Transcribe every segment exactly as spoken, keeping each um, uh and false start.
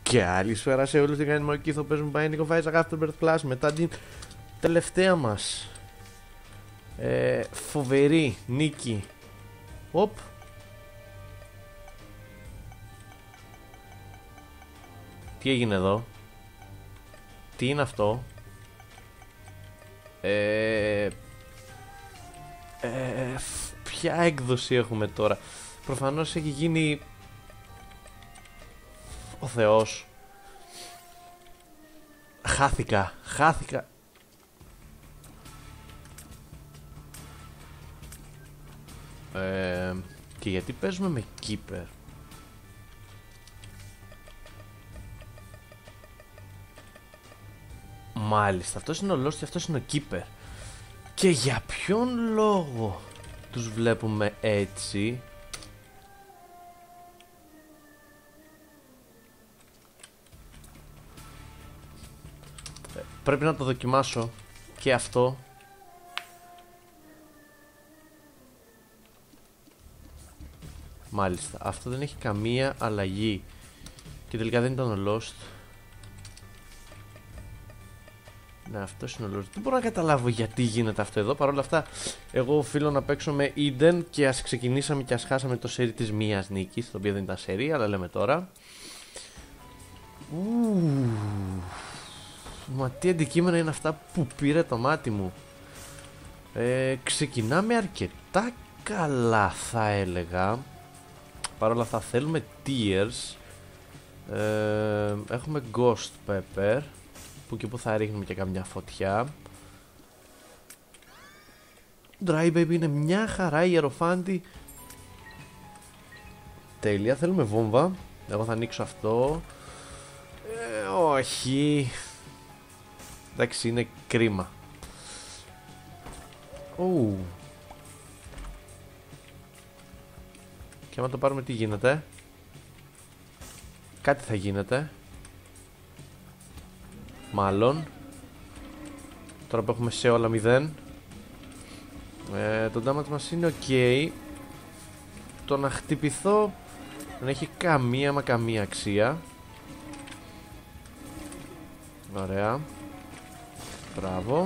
Καλησπέρα σε όλους, τι κάνει με Κίθο, παίζουμε Binding of Isaac Afterbirth Plus μετά την τελευταία μας ε, φοβερή νίκη. Οπ. Τι έγινε εδώ? Τι είναι αυτό? Ε, ε, ποια έκδοση έχουμε τώρα? Προφανώς έχει γίνει ο Θεός. Χάθηκα, χάθηκα. Ε, και γιατί παίζουμε με Keeper? Μάλιστα, αυτός είναι ο Lost και αυτός είναι ο Keeper. Και για ποιον λόγο τους βλέπουμε έτσι? ε, Πρέπει να το δοκιμάσω και αυτό. Μάλιστα, αυτό δεν έχει καμία αλλαγή. Και τελικά δεν ήταν ο Lost. Ναι, αυτός είναι ο Lost. Δεν μπορώ να καταλάβω γιατί γίνεται αυτό εδώ. Παρ' όλα αυτά, εγώ οφείλω να παίξω με Eden. Και ας ξεκινήσαμε και ας χάσαμε το σερί της μίας νίκης, το οποίο δεν ήταν σερί, αλλά λέμε τώρα. Ου, μα τι αντικείμενα είναι αυτά που πήρε το μάτι μου. ε, Ξεκινάμε αρκετά καλά, θα έλεγα. Παρ' όλα αυτά θέλουμε tears. ε, Έχουμε ghost pepper, που και που θα ρίχνουμε και καμιά φωτιά. Dry baby είναι μια χαρά, ιεροφάντη. Τέλεια, θέλουμε βόμβα. Εγώ θα ανοίξω αυτό. ε, Όχι. Εντάξει, είναι κρίμα. Ου. Και άμα το πάρουμε, τι γίνεται? Κάτι θα γίνεται. Μάλλον. Τώρα που έχουμε σε όλα μηδέν. ε, Το damage μας είναι ok. Το να χτυπηθώ δεν έχει καμία μα καμία αξία. Ωραία. Μπράβο.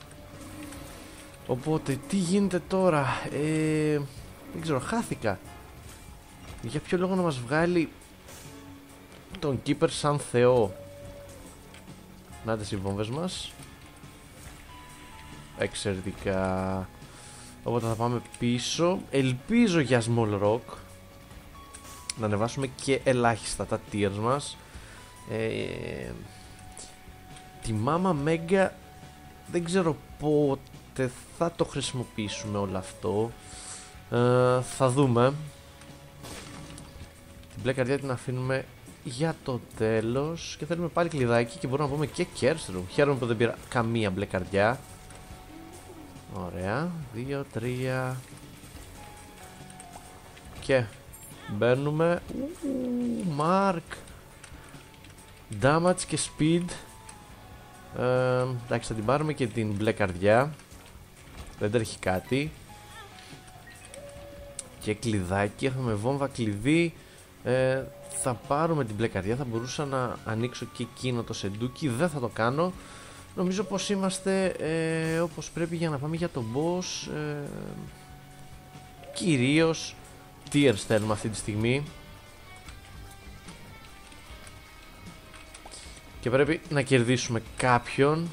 Οπότε τι γίνεται τώρα? ε, Δεν ξέρω, χάθηκα. Για ποιο λόγο να μας βγάλει τον Keeper σαν θεό? Νάτες οι βόμβες μας. Εξαιρετικά. Οπότε θα πάμε πίσω. Ελπίζω για Small Rock να ανεβάσουμε και ελάχιστα τα tiers μας. ε, Τη Mama Mega δεν ξέρω πότε θα το χρησιμοποιήσουμε όλο αυτό. ε, Θα δούμε. Την μπλε καρδιά την αφήνουμε για το τέλος. Και θέλουμε πάλι κλειδάκι και μπορούμε να πούμε και Curse Room. Χαίρομαι που δεν πήρα καμία μπλε καρδιά. Ωραία. Δύο, τρία. Και μπαίνουμε. Mark. Damage και speed. ε, Εντάξει, θα την πάρουμε και την μπλε καρδιά. Δεν τρέχει κάτι. Και κλειδάκι. Έχουμε βόμβα, κλειδί. ε, Θα πάρουμε την μπλε καρδιά. Θα μπορούσα να ανοίξω και εκείνο το σεντούκι. Δεν θα το κάνω. Νομίζω πως είμαστε ε, όπως πρέπει για να πάμε για τον boss. ε, Κυρίως tears θέλουμε αυτή τη στιγμή. Και πρέπει να κερδίσουμε κάποιον.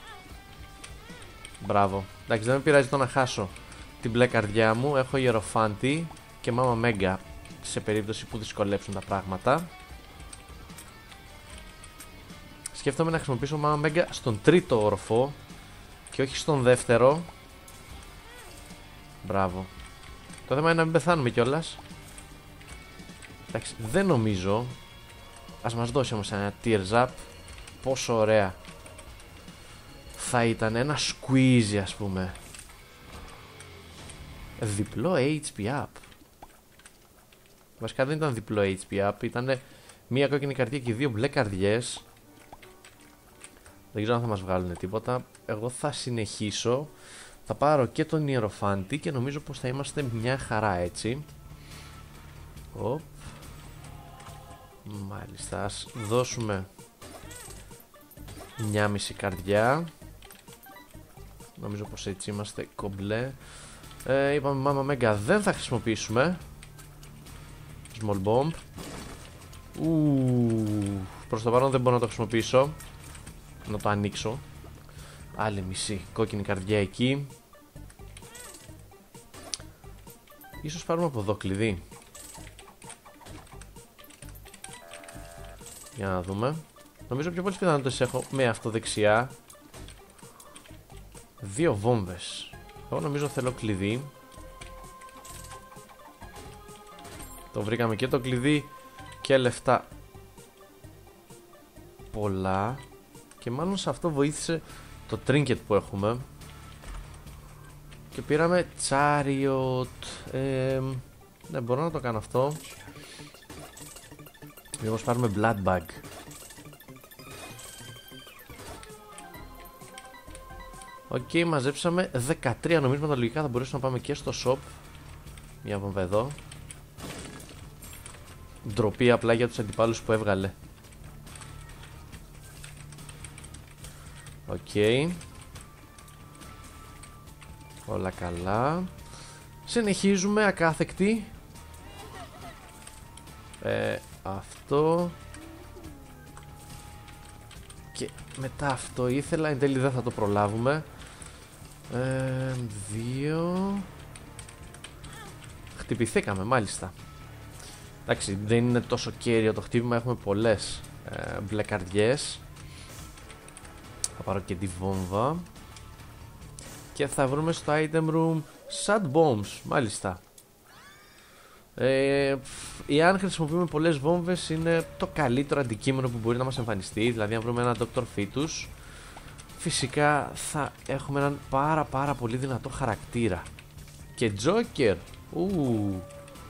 Μπράβο. Εντάξει, δεν με πειράζει το να χάσω την μπλε καρδιά μου. Έχω ιεροφάντη και Mama Mega σε περίπτωση που δυσκολέψουν τα πράγματα. Σκέφτομαι να χρησιμοποιήσω Mama Mega στον τρίτο όροφο και όχι στον δεύτερο. Μπράβο. Το θέμα είναι να μην πεθάνουμε κιόλας. Εντάξει, δεν νομίζω. Ας μας δώσει όμως ένα tears up. Πόσο ωραία θα ήταν ένα squeeze, ας πούμε. Διπλό έιτς πι up. Βασικά δεν ήταν διπλό έιτς πι up. Ήταν μία κόκκινη καρδιά και δύο μπλε καρδιές. Δεν ξέρω αν θα μας βγάλουν τίποτα. Εγώ θα συνεχίσω. Θα πάρω και τον ιεροφάντη και νομίζω πως θα είμαστε μια χαρά έτσι. Οπ. Μάλιστα, ας δώσουμε μια μισή καρδιά. Νομίζω πως έτσι είμαστε κομπλέ. ε, Είπαμε μάμα μέγκα δεν θα χρησιμοποιήσουμε. Small bomb. Ου, προς το παρόν δεν μπορώ να το χρησιμοποιήσω. Να το ανοίξω. Άλλη μισή κόκκινη καρδιά εκεί. Ίσως πάρουμε από εδώ κλειδί. Για να δούμε. Νομίζω πιο πολλές πιθανότητες έχω με αυτό δεξιά. Δύο βόμβες. Εγώ νομίζω θέλω κλειδί. Το βρήκαμε και το κλειδί και λεφτά πολλά. Και μάλλον σε αυτό βοήθησε το trinket που έχουμε. Και πήραμε chariot. ε, Ναι, μπορώ να το κάνω αυτό. Μήπως πάρουμε blood bag. Οκ, okay, μαζέψαμε δεκατρία νομίσματα. Λογικά θα μπορούσαμε να πάμε και στο shop. Μια βόμβα εδώ. Ντροπή απλά για τους αντιπάλους που έβγαλε. Οκ, okay. Όλα καλά. Συνεχίζουμε ακάθεκτη. ε, Αυτό. Και μετά αυτό ήθελα. Εν τέλει δεν θα το προλάβουμε. ε, Δύο. Χτυπηθήκαμε μάλιστα. Εντάξει, δεν είναι τόσο κέριο το χτύπημα. Έχουμε πολλές ε, μπλε καρδιές. Θα πάρω και τη βόμβα. Και θα βρούμε στο item room sad bombs. Μάλιστα. ε, Εάν χρησιμοποιούμε πολλές βόμβες, είναι το καλύτερο αντικείμενο που μπορεί να μας εμφανιστεί. Δηλαδή αν βρούμε ένα Doctor Fetus, φυσικά θα έχουμε έναν πάρα πάρα πολύ δυνατό χαρακτήρα. Και Joker. Ου.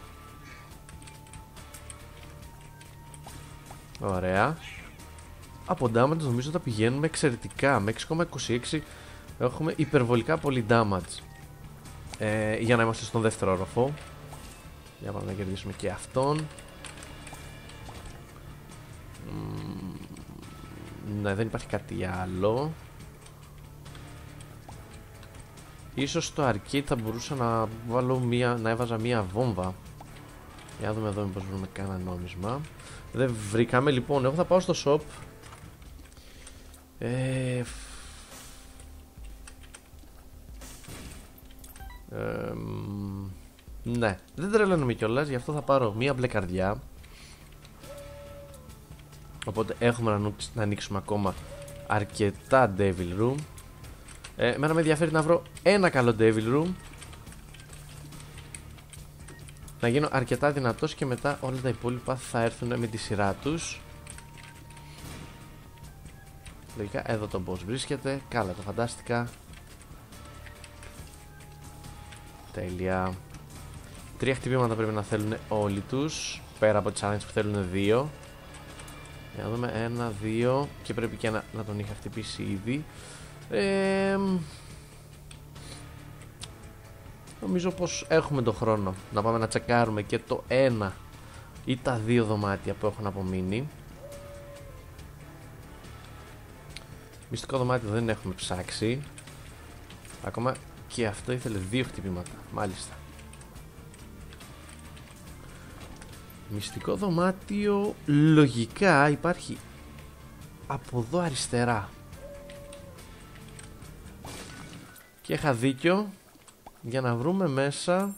Ωραία. Από damage νομίζω τα πηγαίνουμε εξαιρετικά. Με έξι κόμμα είκοσι έξι έχουμε υπερβολικά πολύ damage. ε, Για να είμαστε στον δεύτερο όροφο. Για πάμε να κερδίσουμε και αυτόν. Mm, ναι, δεν υπάρχει κάτι άλλο. Ίσως στο arcade θα μπορούσα να βάλω μία, να έβαζα μία βόμβα. Για να δούμε εδώ μήπως βρούμε κανένα νόμισμα. Δεν βρήκαμε, λοιπόν, εγώ θα πάω στο shop. ε, ε, Ναι, δεν τρελαίνομαι κιόλας, γι' αυτό θα πάρω μία μπλε καρδιά. Οπότε έχουμε να ανοίξουμε ακόμα αρκετά Devil Room. ε, Εμένα με ενδιαφέρει να βρω ένα καλό Devil Room, να γίνω αρκετά δυνατός και μετά όλα τα υπόλοιπα θα έρθουν με τη σειρά τους. Λογικά εδώ το boss βρίσκεται. Καλά, το φαντάστηκα. Τέλεια. Τρία χτυπήματα πρέπει να θέλουν όλοι τους, πέρα από challenge που θέλουν δύο. Για να δούμε, ένα, δύο. Και πρέπει και να, να τον είχα χτυπήσει ήδη. ε, Νομίζω πως έχουμε τον χρόνο να πάμε να τσεκάρουμε και το ένα ή τα δύο δωμάτια που έχουν απομείνει. Μυστικό δωμάτιο δεν έχουμε ψάξει. Ακόμα και αυτό ήθελε δύο χτυπήματα. Μάλιστα. Μυστικό δωμάτιο λογικά υπάρχει από εδώ αριστερά. Και είχα δίκιο. Για να βρούμε μέσα.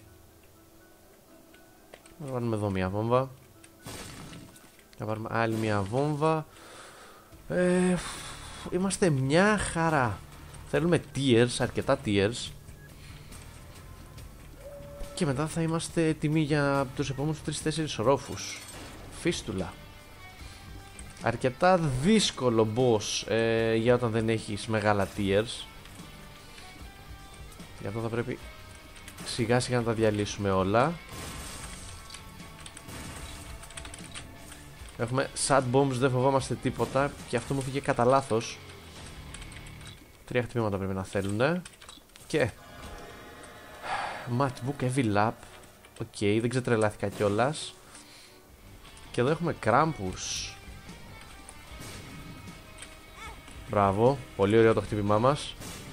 Να βάλουμε εδώ μια βόμβα. Να πάρουμε άλλη μια βόμβα. ε, Είμαστε μια χαρά. Θέλουμε tears, αρκετά tears. Και μετά θα είμαστε έτοιμοι για τους επόμενους τρεις τέσσερις ορόφους. Φίστουλα. Αρκετά δύσκολο boss ε, για όταν δεν έχεις μεγάλα tears. Γι' αυτό θα πρέπει σιγά σιγά να τα διαλύσουμε όλα. Έχουμε sad bombs, δεν φοβόμαστε τίποτα. Και αυτό μου φύγε κατά λάθος. Τρία χτυπήματα πρέπει να θέλουν. Και Matchbook Heavy Lap. Οκ, okay, δεν ξετρελάθηκα κιόλας. Και εδώ έχουμε Krampus. Μπράβο, πολύ ωραίο το χτύπημά μας.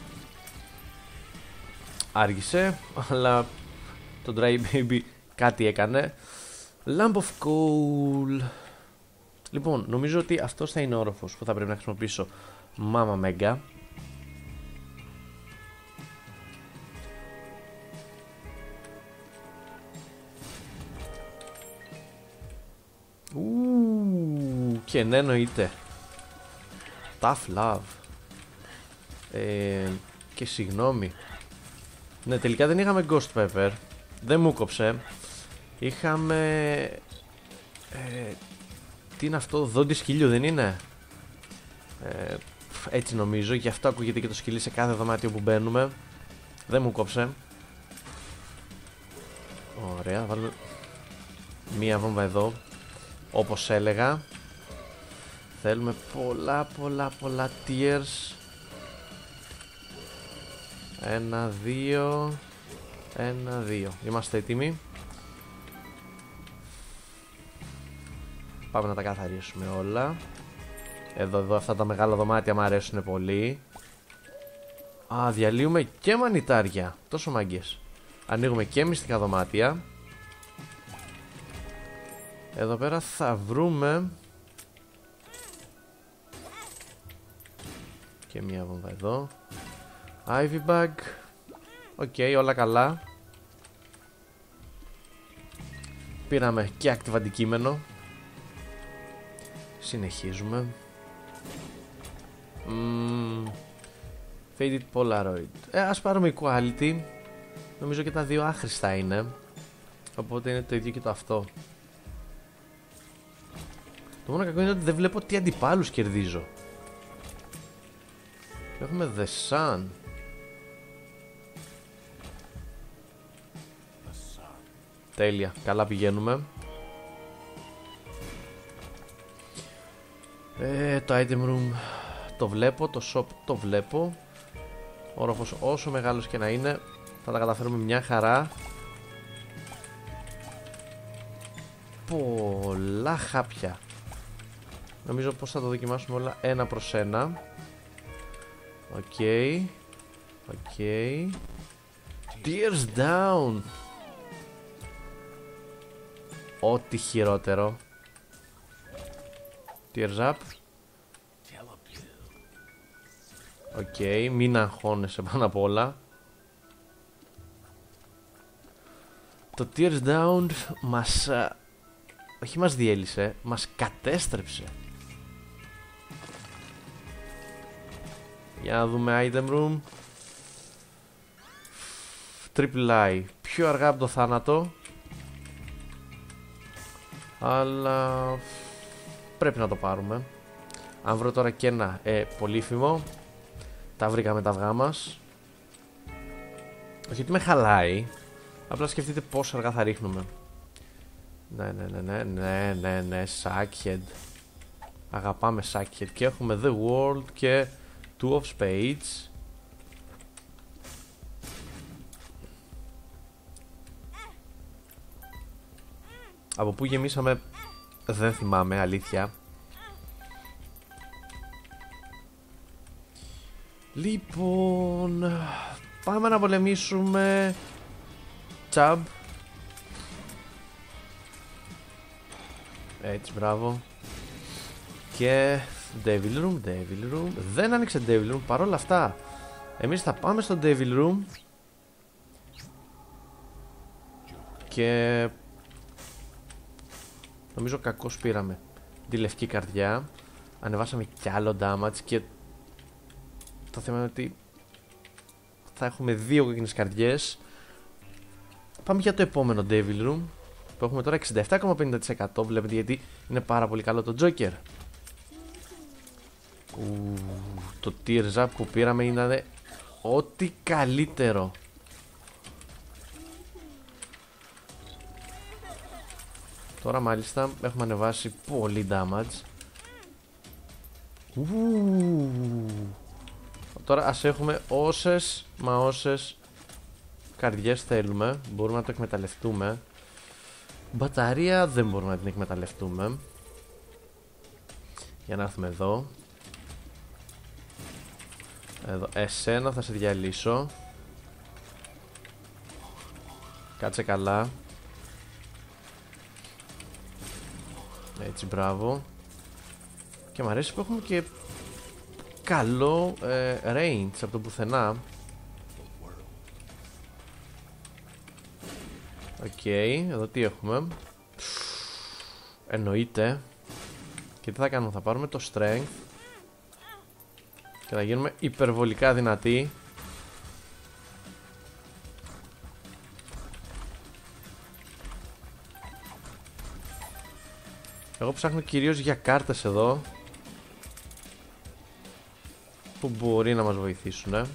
Άργησε, αλλά το Dry Baby κάτι έκανε. Lamp of Coal. Λοιπόν, νομίζω ότι αυτός θα είναι ο όροφος που θα πρέπει να χρησιμοποιήσω. Mama Mega. Ου, και ναι, εννοείται. Tough love. ε, Και συγγνώμη. Ναι, τελικά δεν είχαμε Ghost Pepper. Δεν μου κόψε. Είχαμε ε, τι είναι αυτό, δόντι σκυλιού δεν είναι? ε, Έτσι νομίζω. Γι' αυτό ακούγεται και το σκυλί σε κάθε δωμάτιο που μπαίνουμε. Δεν μου κόψε. Ωραία, βάλουμε μία βόμβα εδώ. Όπως έλεγα, θέλουμε πολλά πολλά πολλά tears. Ένα, δύο. Ένα, δύο. Είμαστε έτοιμοι. Πάμε να τα καθαρίσουμε όλα. Εδώ, εδώ αυτά τα μεγάλα δωμάτια μου αρέσουν πολύ. Α, διαλύουμε και μανιτάρια. Τόσο μάγκες. Ανοίγουμε και μυστικά δωμάτια. Εδώ πέρα θα βρούμε και μία βόμβα εδώ. Ivy bag. Οκ, okay, όλα καλά. Πήραμε και active αντικείμενο. Συνεχίζουμε. mm, Faded Polaroid. ε, Ας πάρουμε Equality. Νομίζω και τα δύο άχρηστα είναι. Οπότε είναι το ίδιο και το αυτό. Το μόνο κακό είναι ότι δεν βλέπω τι αντιπάλους κερδίζω. Έχουμε The Sun. Τέλεια, καλά πηγαίνουμε. ε, Το item room το βλέπω, το shop το βλέπω. Ο όροφος όσο μεγάλος και να είναι θα τα καταφέρουμε μια χαρά. Πολλά χάπια. Νομίζω πως θα το δοκιμάσουμε όλα ένα προς ένα. Οκ. Okay. Οκ. Okay. Tears down. Ό,τι χειρότερο. Tears up. Οκ, okay, μην αγχώνεσαι πάνω απ' όλα. Το Tears down μας... όχι μας διέλυσε, μας κατέστρεψε. Για να δούμε item room. Triple I. Πιο αργά από το θάνατο. Αλλά πρέπει να το πάρουμε. Αν βρω τώρα και ένα ε, πολύφημο, τα βρήκαμε τα αυγά μας. Όχι ότι με χαλάει, απλά σκεφτείτε πόσο αργά θα ρίχνουμε. Ναι, ναι, ναι, ναι, ναι, ναι, ναι, Sackhead. Αγαπάμε Sackhead. Και έχουμε The World και Two of Spades. Από πού γεμίσαμε δεν θυμάμαι, αλήθεια. Λοιπόν, πάμε να πολεμήσουμε Chub. Έτσι, μπράβο. Και Devil Room, Devil Room. Δεν άνοιξε Devil Room, παρόλα αυτά εμείς θα πάμε στο Devil Room. Και νομίζω κακώς πήραμε τη λευκή καρδιά. Ανεβάσαμε κι άλλο damage. Και το θέμα είναι ότι θα έχουμε δύο κόκκινες καρδιές. Πάμε για το επόμενο Devil Room, που έχουμε τώρα εξήντα επτά κόμμα πενήντα τοις εκατό. Βλέπετε γιατί είναι πάρα πολύ καλό το Joker. Ου, το Tears Up που πήραμε ήταν ό,τι καλύτερο. Τώρα μάλιστα έχουμε ανεβάσει πολύ damage. Ου, τώρα ας έχουμε όσες μα όσες καρδιές θέλουμε. Μπορούμε να το εκμεταλλευτούμε. Μπαταρία δεν μπορούμε να την εκμεταλλευτούμε. Για να έρθουμε εδώ. Εδώ, εσένα θα σε διαλύσω. Κάτσε καλά. Έτσι, μπράβο. Και μου αρέσει που έχουμε και καλό ε, range από το πουθενά. Οκ, okay, εδώ τι έχουμε. Εννοείται. Και τι θα κάνουμε, θα πάρουμε το strength και θα γίνουμε υπερβολικά δυνατοί. Εγώ ψάχνω κυρίως για κάρτες εδώ που μπορεί να μας βοηθήσουν,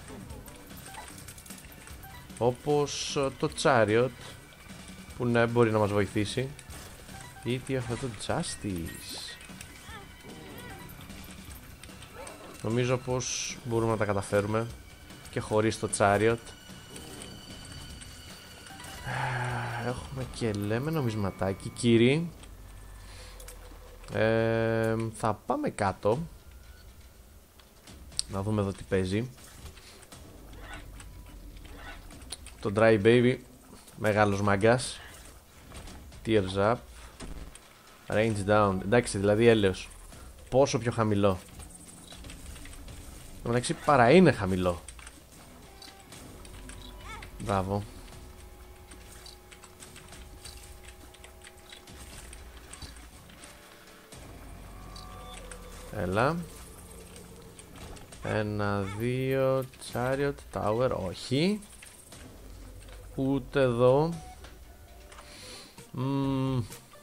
όπως το Chariot που ναι, μπορεί να μας βοηθήσει. Ή τι αυτό το Justice. Νομίζω πως μπορούμε να τα καταφέρουμε και χωρίς το Chariot. Έχουμε και λέμε νομισματάκι, κύριοι. ε, Θα πάμε κάτω να δούμε εδώ τι παίζει. Το Dry Baby, μεγάλος μάγκας. Tears up. Range down. Εντάξει, δηλαδή έλεος. Πόσο πιο χαμηλό. Εντάξει, παρά είναι χαμηλό. Μπράβο. Έλα. Ένα, δύο. Chariot Tower, όχι. Ούτε εδώ. Μμμ.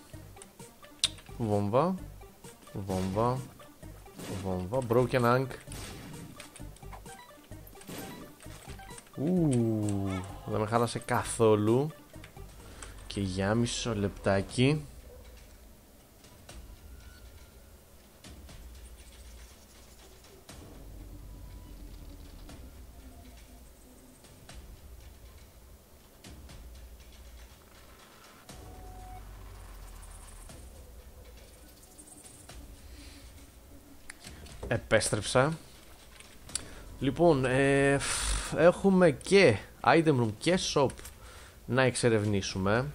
Βόμβα. Βόμβα. Βόμβα. Broken Ank. Ου, δεν με χάλασε καθόλου. Και για μισό λεπτάκι. Επέστρεψα. Λοιπόν, ε, έχουμε και item room και shop να εξερευνήσουμε.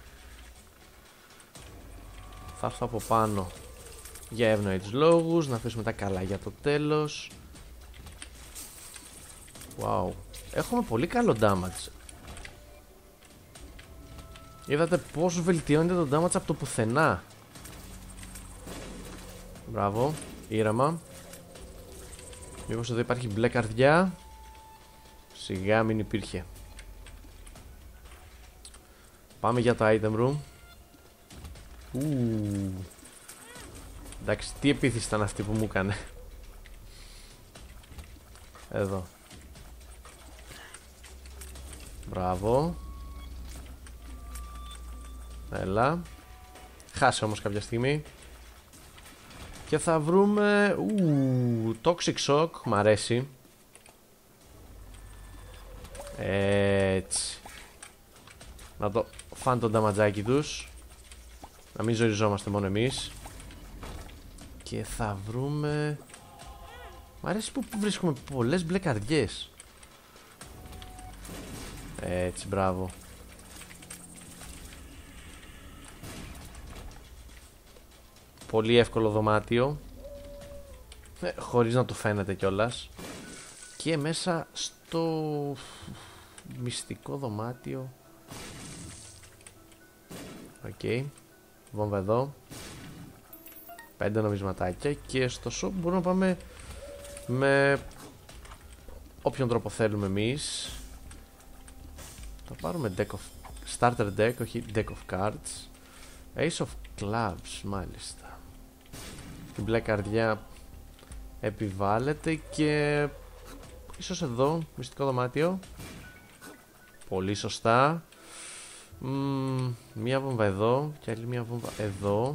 Θα έρθω από πάνω για εύνοητους λόγους, να αφήσουμε τα καλά για το τέλος. Wow, έχουμε πολύ καλό damage. Είδατε πως βελτιώνεται το damage από το πουθενά. Μπράβο, ήρεμα. Μήπως εδώ υπάρχει μπλε καρδιά. Σιγά μην υπήρχε. Πάμε για το item room. Ου. Εντάξει, τι επίθεση ήταν αυτή που μου έκανε. Εδώ. Μπράβο. Έλα. Χάσε όμως κάποια στιγμή. Και θα βρούμε... Ου, Toxic Shock, μ' αρέσει. Έτσι. Να το φάνε το νταματζάκι τους. Να μην ζοριζόμαστε μόνο εμείς. Και θα βρούμε... Μ' αρέσει που βρίσκουμε πολλές μπλε καρδιές. Έτσι, μπράβο. Πολύ εύκολο δωμάτιο, ε, χωρίς να το φαίνεται κιόλας. Και μέσα στο μυστικό δωμάτιο. Οκ, okay. Βόμβα εδώ. Πέντε νομισματάκια. Και στο shop μπορούμε να πάμε με όποιον τρόπο θέλουμε εμείς. Θα πάρουμε deck of... starter deck, όχι deck of cards. Ace of clubs, μάλιστα. Την μπλε καρδιά επιβάλλεται και ίσως εδώ, μυστικό δωμάτιο. Πολύ σωστά. Μ, μία βόμβα εδώ και άλλη μία βόμβα εδώ.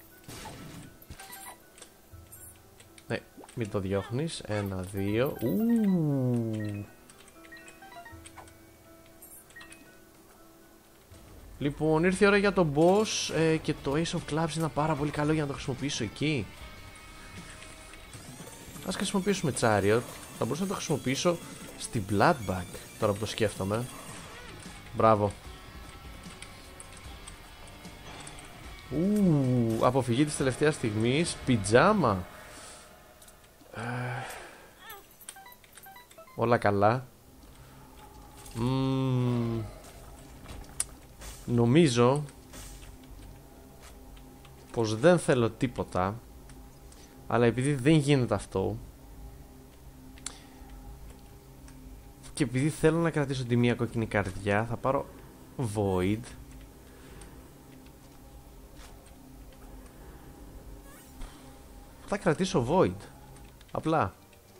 Ναι, μην το διώχνεις. Ένα, δύο. Ου. Λοιπόν, ήρθε η ώρα για τον boss ε, και το Ace of Clubs είναι πάρα πολύ καλό για να το χρησιμοποιήσω εκεί. Ας χρησιμοποιήσουμε Chariot. Θα μπορούσα να το χρησιμοποιήσω στη Blood Bag, τώρα που το σκέφτομαι. Μπράβο. Ου, αποφυγή της τελευταίας στιγμής. Πιτζάμα. ε, Όλα καλά. Μ, νομίζω πως δεν θέλω τίποτα, αλλά επειδή δεν γίνεται αυτό και επειδή θέλω να κρατήσω τη μία κόκκινη καρδιά, θα πάρω Void. Θα κρατήσω Void. Απλά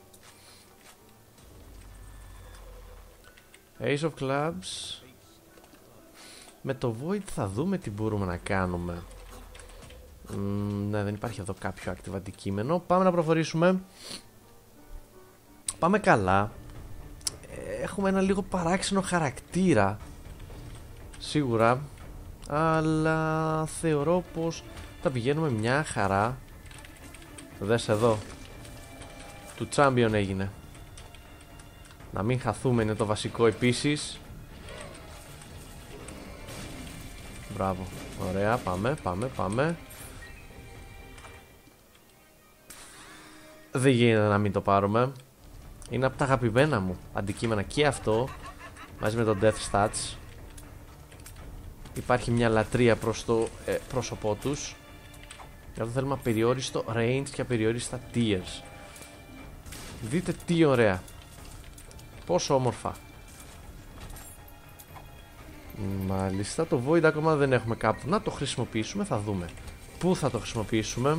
Ace of Clubs. Με το Void θα δούμε τι μπορούμε να κάνουμε. Mm, ναι, δεν υπάρχει εδώ κάποιο active αντικείμενο. Πάμε να προχωρήσουμε. Πάμε καλά. Έχουμε ένα λίγο παράξενο χαρακτήρα, σίγουρα, αλλά θεωρώ πως θα πηγαίνουμε μια χαρά. Δες εδώ, του Champion έγινε. Να μην χαθούμε είναι το βασικό επίσης. Μπράβο, ωραία, πάμε, πάμε, πάμε. Δεν γίνεται να μην το πάρουμε. Είναι από τα αγαπημένα μου αντικείμενα και αυτό, μαζί με το Death Stats. Υπάρχει μια λατρεία προς το ε, πρόσωπό τους. Εδώ θέλουμε απεριόριστο range και απεριόριστα tiers. Δείτε τι ωραία. Πόσο όμορφα. Μάλιστα, το Void ακόμα δεν έχουμε κάπου να το χρησιμοποιήσουμε. Θα δούμε πού θα το χρησιμοποιήσουμε.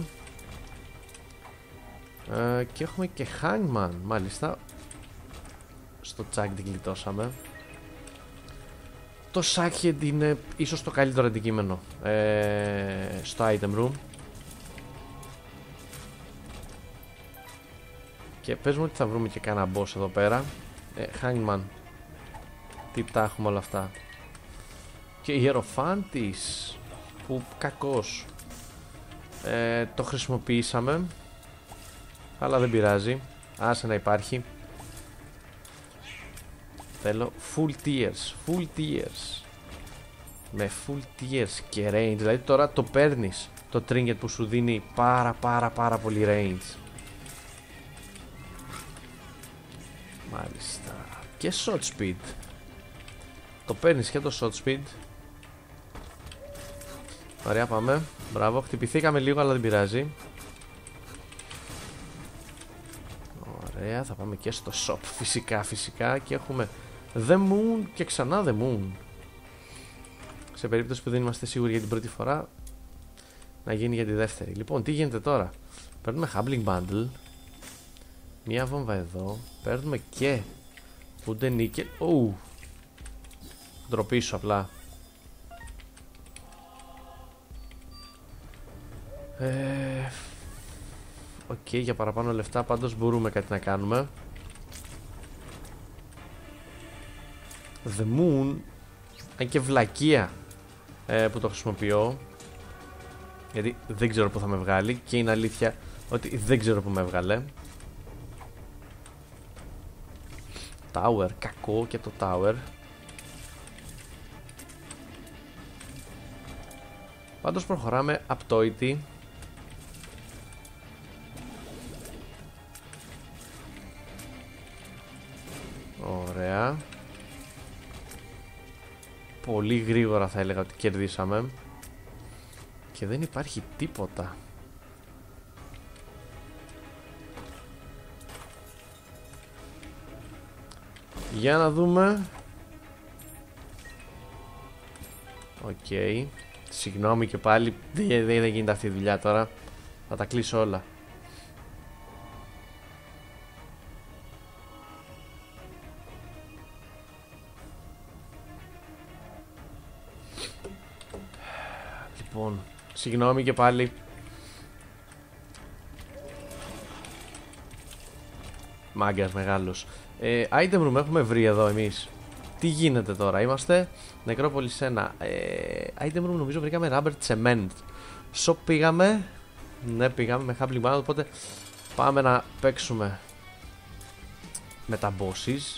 ε, Και έχουμε και Hangman. Μάλιστα. Στο Chug την γλιτώσαμε. Το Sackhead είναι ίσως το καλύτερο αντικείμενο ε, στο item room. Και πες μου ότι θα βρούμε και κάνα boss εδώ πέρα. ε, Hangman. Τι τα έχουμε όλα αυτά. Και Hierophantης, που κακός. ε, Το χρησιμοποιήσαμε, αλλά δεν πειράζει. Άσε να υπάρχει. Θέλω full tears. Full tears. Με full tears και range. Δηλαδή τώρα το παίρνεις το trinket που σου δίνει πάρα πάρα πάρα πολύ range. Μάλιστα. Και shot speed. Το παίρνεις και το shot speed. Ωραία, πάμε. Μπράβο, χτυπηθήκαμε λίγο αλλά δεν πειράζει. Ωραία, θα πάμε και στο shop. Φυσικά, φυσικά. Και έχουμε The Moon και ξανά The Moon. Σε περίπτωση που δεν είμαστε σίγουροι για την πρώτη φορά, να γίνει για τη δεύτερη. Λοιπόν, τι γίνεται τώρα. Παίρνουμε Humbling Bundle. Μία βόμβα εδώ. Παίρνουμε και Wooden Nickel. Ου, ντροπήσω απλά. Ε, Οκ, okay, για παραπάνω λεφτά πάντως μπορούμε κάτι να κάνουμε. The Moon. Αν και βλακεία ε, που το χρησιμοποιώ, γιατί δεν ξέρω που θα με βγάλει. Και είναι αλήθεια ότι δεν ξέρω που με έβγαλε. Tower, κακό και το Tower. Πάντως προχωράμε απτόητη. Ωραία. Πολύ γρήγορα θα έλεγα ότι κερδίσαμε. Και δεν υπάρχει τίποτα. Για να δούμε. Οκ, okay. Συγγνώμη και πάλι. Δεν, δεν, δεν γίνεται αυτή η δουλειά τώρα. Θα τα κλείσω όλα. Λοιπόν, συγγνώμη και πάλι. Μάγκας μεγάλος. ε, Item room έχουμε βρει εδώ εμείς. Τι γίνεται τώρα, είμαστε Νεκρόπολης ένα. ε, Item room νομίζω βρήκαμε rubber cement. Shop πήγαμε. Ναι, πήγαμε με Hambling Banner, οπότε πάμε να παίξουμε με τα bosses.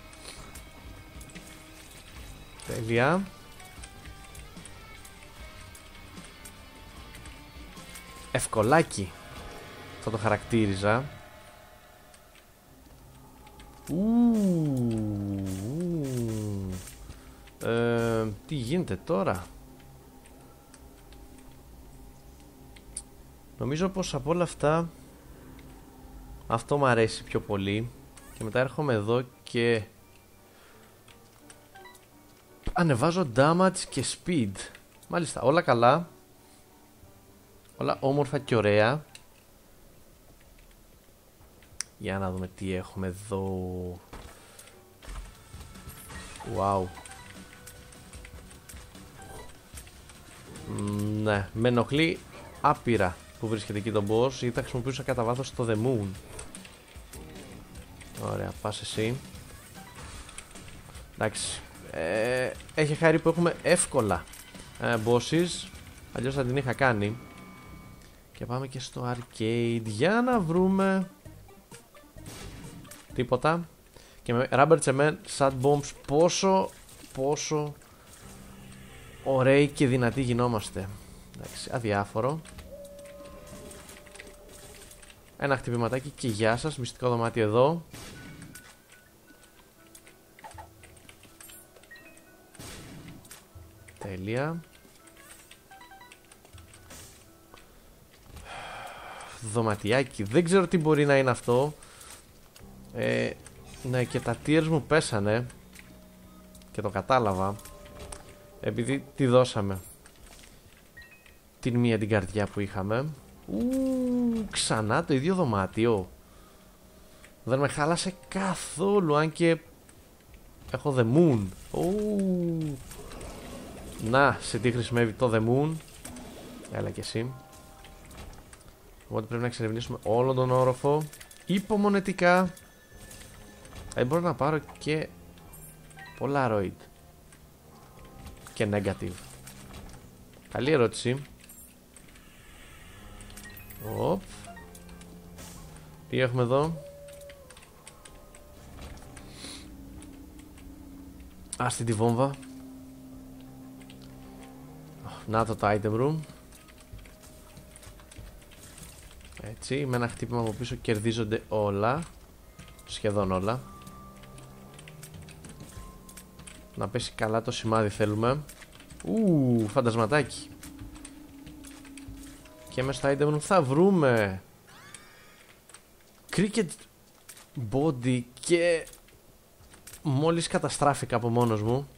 Τέλεια. Ευκολάκι θα το χαρακτήριζα. Ου, ε, τι γίνεται τώρα. Νομίζω πως από όλα αυτά αυτό μου αρέσει πιο πολύ. Και μετά έρχομαι εδώ και ανεβάζω damage και speed. Μάλιστα, όλα καλά. Όλα όμορφα και ωραία. Για να δούμε τι έχουμε εδώ. Wow. Ναι, με ενοχλεί άπειρα που βρίσκεται εκεί το boss, γιατί θα χρησιμοποιούσα κατά βάθος το The Moon. Ωραία, πας εσύ. Εντάξει, ε, έχει χάρη που έχουμε εύκολα ε, bosses, αλλιώς θα την είχα κάνει. Και πάμε και στο arcade για να βρούμε τίποτα. Και με rubber cement, sad bombs, πόσο, πόσο ωραίοι και δυνατοί γινόμαστε. Εντάξει, αδιάφορο. Ένα χτυπηματάκι και γεια σας. Μυστικό δωμάτιο εδώ. Τέλεια. Δωματιάκι. Δεν ξέρω τι μπορεί να είναι αυτό. ε, Ναι, και τα tiers μου πέσανε. Και το κατάλαβα. Επειδή τη δώσαμε την μία την καρδιά που είχαμε. Ου, ξανά το ίδιο δωμάτιο. Δεν με χάλασε καθόλου. Αν και έχω The Moon. Ου, να, σε τι χρησιμεύει το The Moon. Έλα και εσύ. Οπότε πρέπει να εξερευνήσουμε όλο τον όροφο υπομονετικά. Ε, μπορώ να πάρω και Polaroid και negative. Καλή ερώτηση. Οπ. Τι έχουμε εδώ. Άστη τη βόμβα. Να το το item room. Έτσι, με ένα χτύπημα από πίσω κερδίζονται όλα. Σχεδόν όλα. Να πέσει καλά το σημάδι θέλουμε. Ου, φαντασματάκι. Και μέσα στο item room θα βρούμε cricket body. Και μόλις καταστράφηκα από μόνος μου.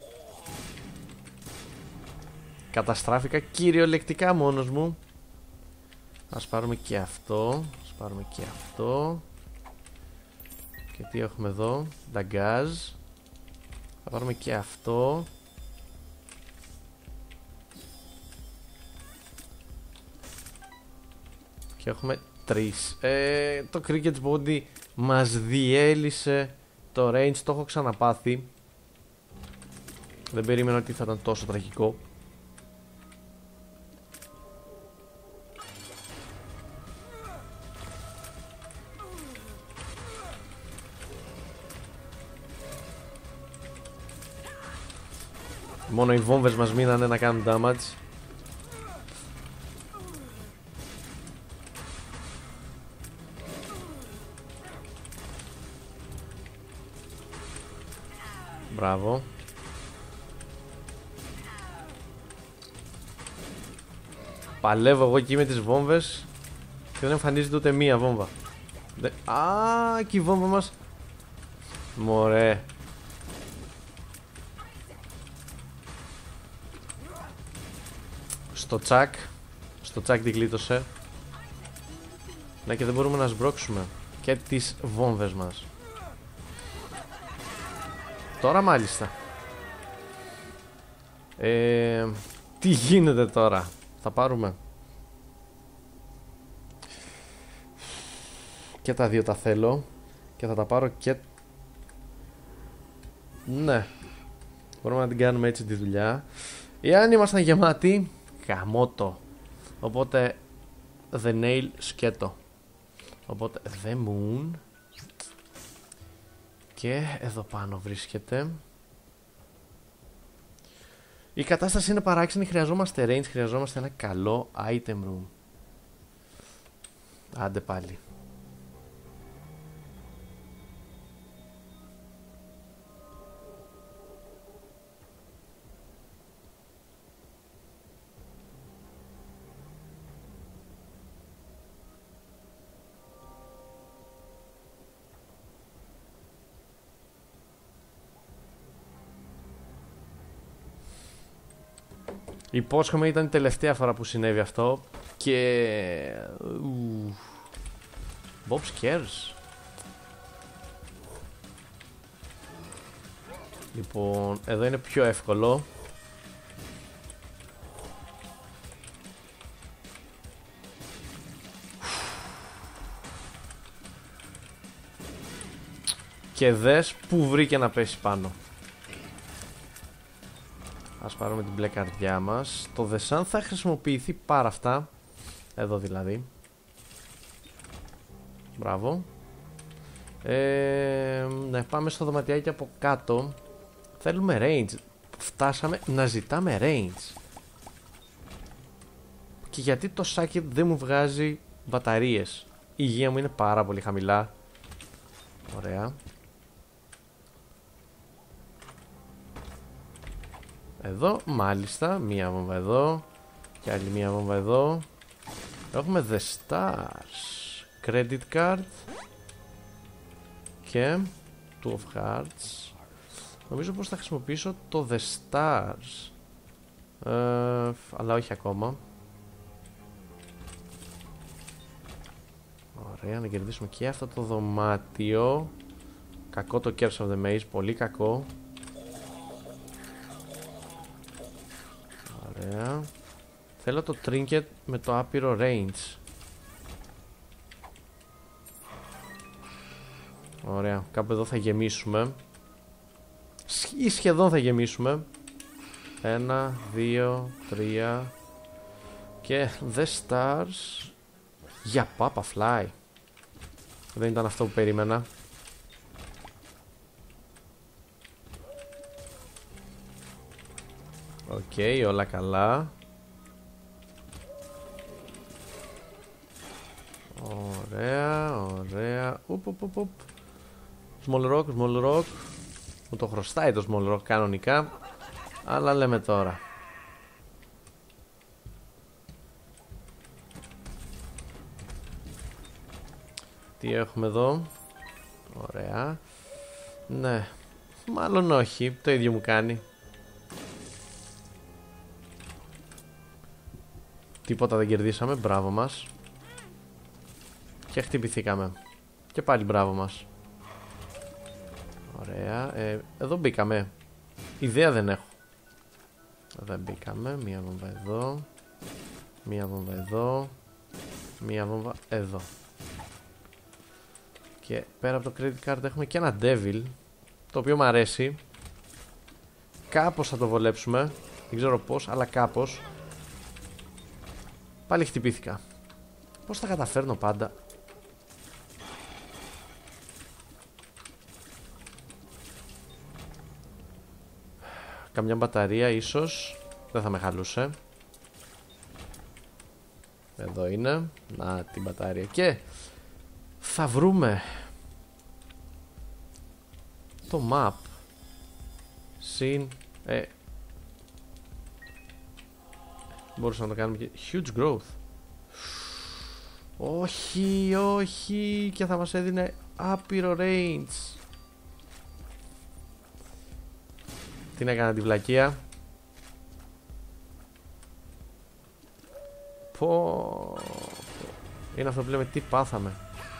Καταστράφηκα κυριολεκτικά μόνος μου. Ας πάρουμε και αυτό. Ας πάρουμε και αυτό. Και τι έχουμε εδώ. Daggaz. Θα πάρουμε και αυτό. Και έχουμε τρεις. ε, Το cricket body μας διέλυσε το range. Το έχω ξαναπάθει. Δεν περίμενα ότι θα ήταν τόσο τραγικό. Μόνο οι βόμβες μας μείνανε να κάνουν damage. Μπράβο. Παλεύω εγώ εκεί με τις βόμβες και δεν εμφανίζεται ούτε μία βόμβα. Δε... Α, και η βόμβα μας. Μωρέ. Στο τσακ. Στο τσακ την κλείτωσε. Ναι, και δεν μπορούμε να σμπρώξουμε και τις βόμβες μας. Τώρα μάλιστα. ε, Τι γίνεται τώρα. Θα πάρουμε και τα δύο τα θέλω. Και θα τα πάρω και... Ναι, Μπορούμε να την κάνουμε έτσι τη δουλειά. Εάν ήμασταν γεμάτοι, γαμώτο. Οπότε The Nail σκέτο. Οπότε The Moon. Και εδώ πάνω βρίσκεται. Η κατάσταση είναι παράξενη. Χρειαζόμαστε range, χρειαζόμαστε ένα καλό item room. Άντε πάλι. Υπόσχομαι ήταν η τελευταία φορά που συνέβη αυτό. Και... Bob Scares. Λοιπόν, εδώ είναι πιο εύκολο. Και δες που βρήκε να πέσει πάνω. Ας πάρουμε την μπλε καρδιά μας. Το δεσάν θα χρησιμοποιηθεί πάρα αυτά. Εδώ δηλαδή. Μπράβο. ε, Να πάμε στο δωματιάκι από κάτω. Θέλουμε range. Φτάσαμε να ζητάμε range. Και γιατί το socket δεν μου βγάζει μπαταρίες? Η υγεία μου είναι πάρα πολύ χαμηλά. Ωραία. Εδώ, μάλιστα, μία βόμβα εδώ. Και άλλη μία βόμβα εδώ. Έχουμε The Stars, Credit Card και Two of Hearts. Νομίζω πως θα χρησιμοποιήσω το The Stars, ε, αλλά όχι ακόμα. Ωραία, να κερδίσουμε και αυτό το δωμάτιο. Κακό το Curse of the Maze, πολύ κακό. Ωραία. Θέλω το trinket με το άπειρο range. Ωραία, κάπου εδώ θα γεμίσουμε. Ή σχεδόν θα γεμίσουμε. Ένα, δύο, τρία. Και The Stars. Για Papa Fly. Δεν ήταν αυτό που περίμενα. Οκ, okay, όλα καλά. Ωραία, ωραία. Ουπ, ουπ, ουπ, ουπ. Small rock, small rock. Μου το χρωστάει το small rock κανονικά. Αλλά λέμε τώρα. Τι έχουμε εδώ? Ωραία. Ναι. Μάλλον όχι, το ίδιο μου κάνει. Τίποτα δεν κερδίσαμε, μπράβο μας. Και χτυπηθήκαμε. Και πάλι μπράβο μας. Ωραία, ε, εδώ μπήκαμε. Ιδέα δεν έχω. Δεν μπήκαμε, μία βόμβα εδώ. Μία βόμβα εδώ. Μία βόμβα εδώ. Και πέρα από το credit card έχουμε και ένα devil, το οποίο μου αρέσει. Κάπως θα το βολέψουμε. Δεν ξέρω πώς, αλλά κάπως. Πάλι χτυπήθηκα. Πώς τα καταφέρνω πάντα? Καμιά μπαταρία ίσως. Δεν θα με χαλούσε. Εδώ είναι. Να την μπαταρία. Και θα βρούμε το map. Συν ε, μπορούσαμε να το κάνουμε και huge growth. Όχι, όχι. Και θα μας έδινε άπειρο range. Τι να έκανα τη βλακεία. Πω. Είναι αυτό που λέμε τι πάθαμε.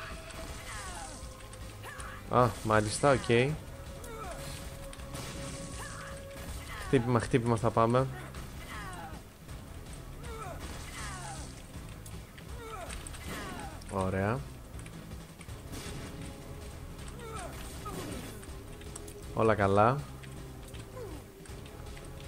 Α, μάλιστα, οκ. Okay. Χτύπημα, χτύπημα θα πάμε. Ωραία. Όλα καλά.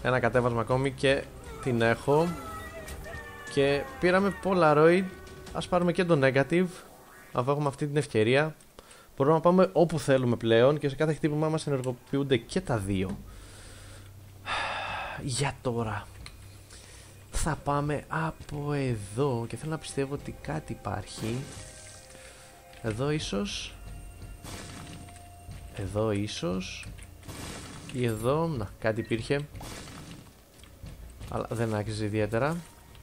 Ένα κατέβασμα ακόμη και την έχω. Και πήραμε Polaroid. Ας πάρουμε και το Negative, αφού έχουμε αυτή την ευκαιρία. Μπορούμε να πάμε όπου θέλουμε πλέον και σε κάθε χτύπημά μας ενεργοποιούνται και τα δύο. Για τώρα θα πάμε από εδώ και θέλω να πιστεύω ότι κάτι υπάρχει. Εδώ ίσως. Εδώ ίσως. Ή εδώ. Να, κάτι υπήρχε. Αλλά δεν άξιζε ιδιαίτερα.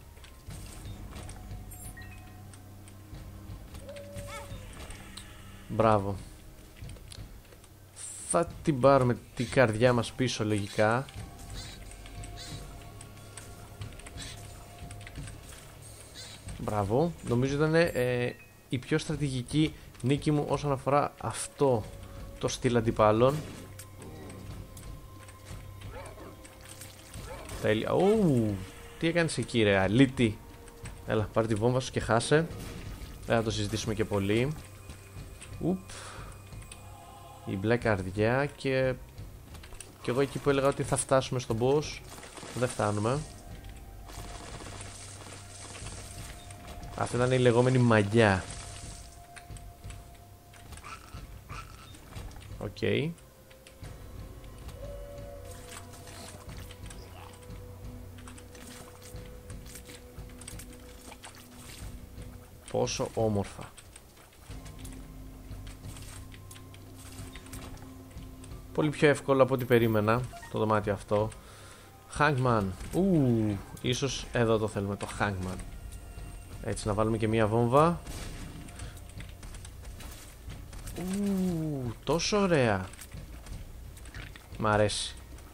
Μπράβο. Θα την πάρουμε την καρδιά μας πίσω λογικά. Μπράβο. Νομίζω ήταν ε, η πιο στρατηγική νίκη μου όσον αφορά αυτό το στυλ αντιπάλων. Τέλεια. Ου, τι έκανες εκεί ρε αλήτη. Έλα, πάρε τη βόμβα σου και χάσε. Δεν θα το συζητήσουμε και πολύ. Ουπ. Η μπλε καρδιά και... και εγώ εκεί που έλεγα ότι θα φτάσουμε στον boss, δεν φτάνουμε. Αυτή ήταν η λεγόμενη μαγιά. Οκ. Okay. Πόσο όμορφα. Πολύ πιο εύκολο από ό,τι περίμενα το δωμάτιο αυτό. Hangman. Ου, ίσως εδώ το θέλουμε, το Hangman. Έτσι, να βάλουμε και μία βόμβα. Ου, τόσο ωραία. Μ' αρέσει.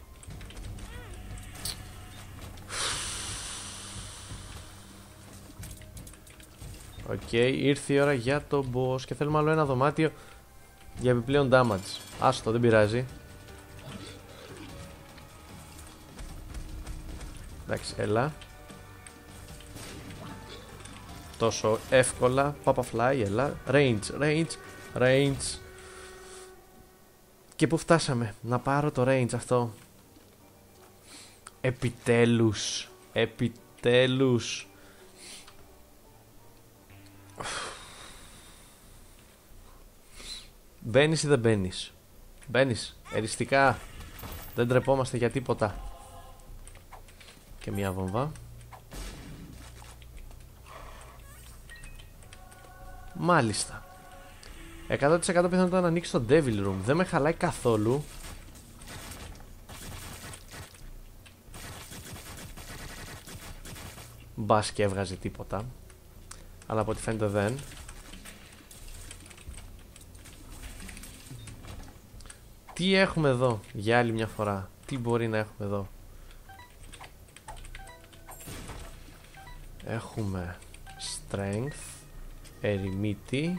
Οκ, okay, ήρθε η ώρα για το boss και θέλουμε άλλο ένα δωμάτιο για επιπλέον damage. Άστο, δεν πειράζει. Εντάξει, έλα. Τόσο εύκολα. Papa Fly, έλα. Range, range, range. Και πού φτάσαμε? Να πάρω το range αυτό. Επιτέλους. Επιτέλους. Μπαίνεις ή δεν μπαίνεις? Μπαίνεις, εριστικά. Δεν τρεπόμαστε για τίποτα. Και μια βόμβα. Μάλιστα. εκατό τοις εκατό πιθανότητα να ανοίξει το Devil Room. Δεν με χαλάει καθόλου. Μπας και έβγαζε τίποτα. Αλλά από ό,τι φαίνεται δεν. Τι έχουμε εδώ για άλλη μια φορά? Τι μπορεί να έχουμε εδώ? Έχουμε Strength, ερημίτη.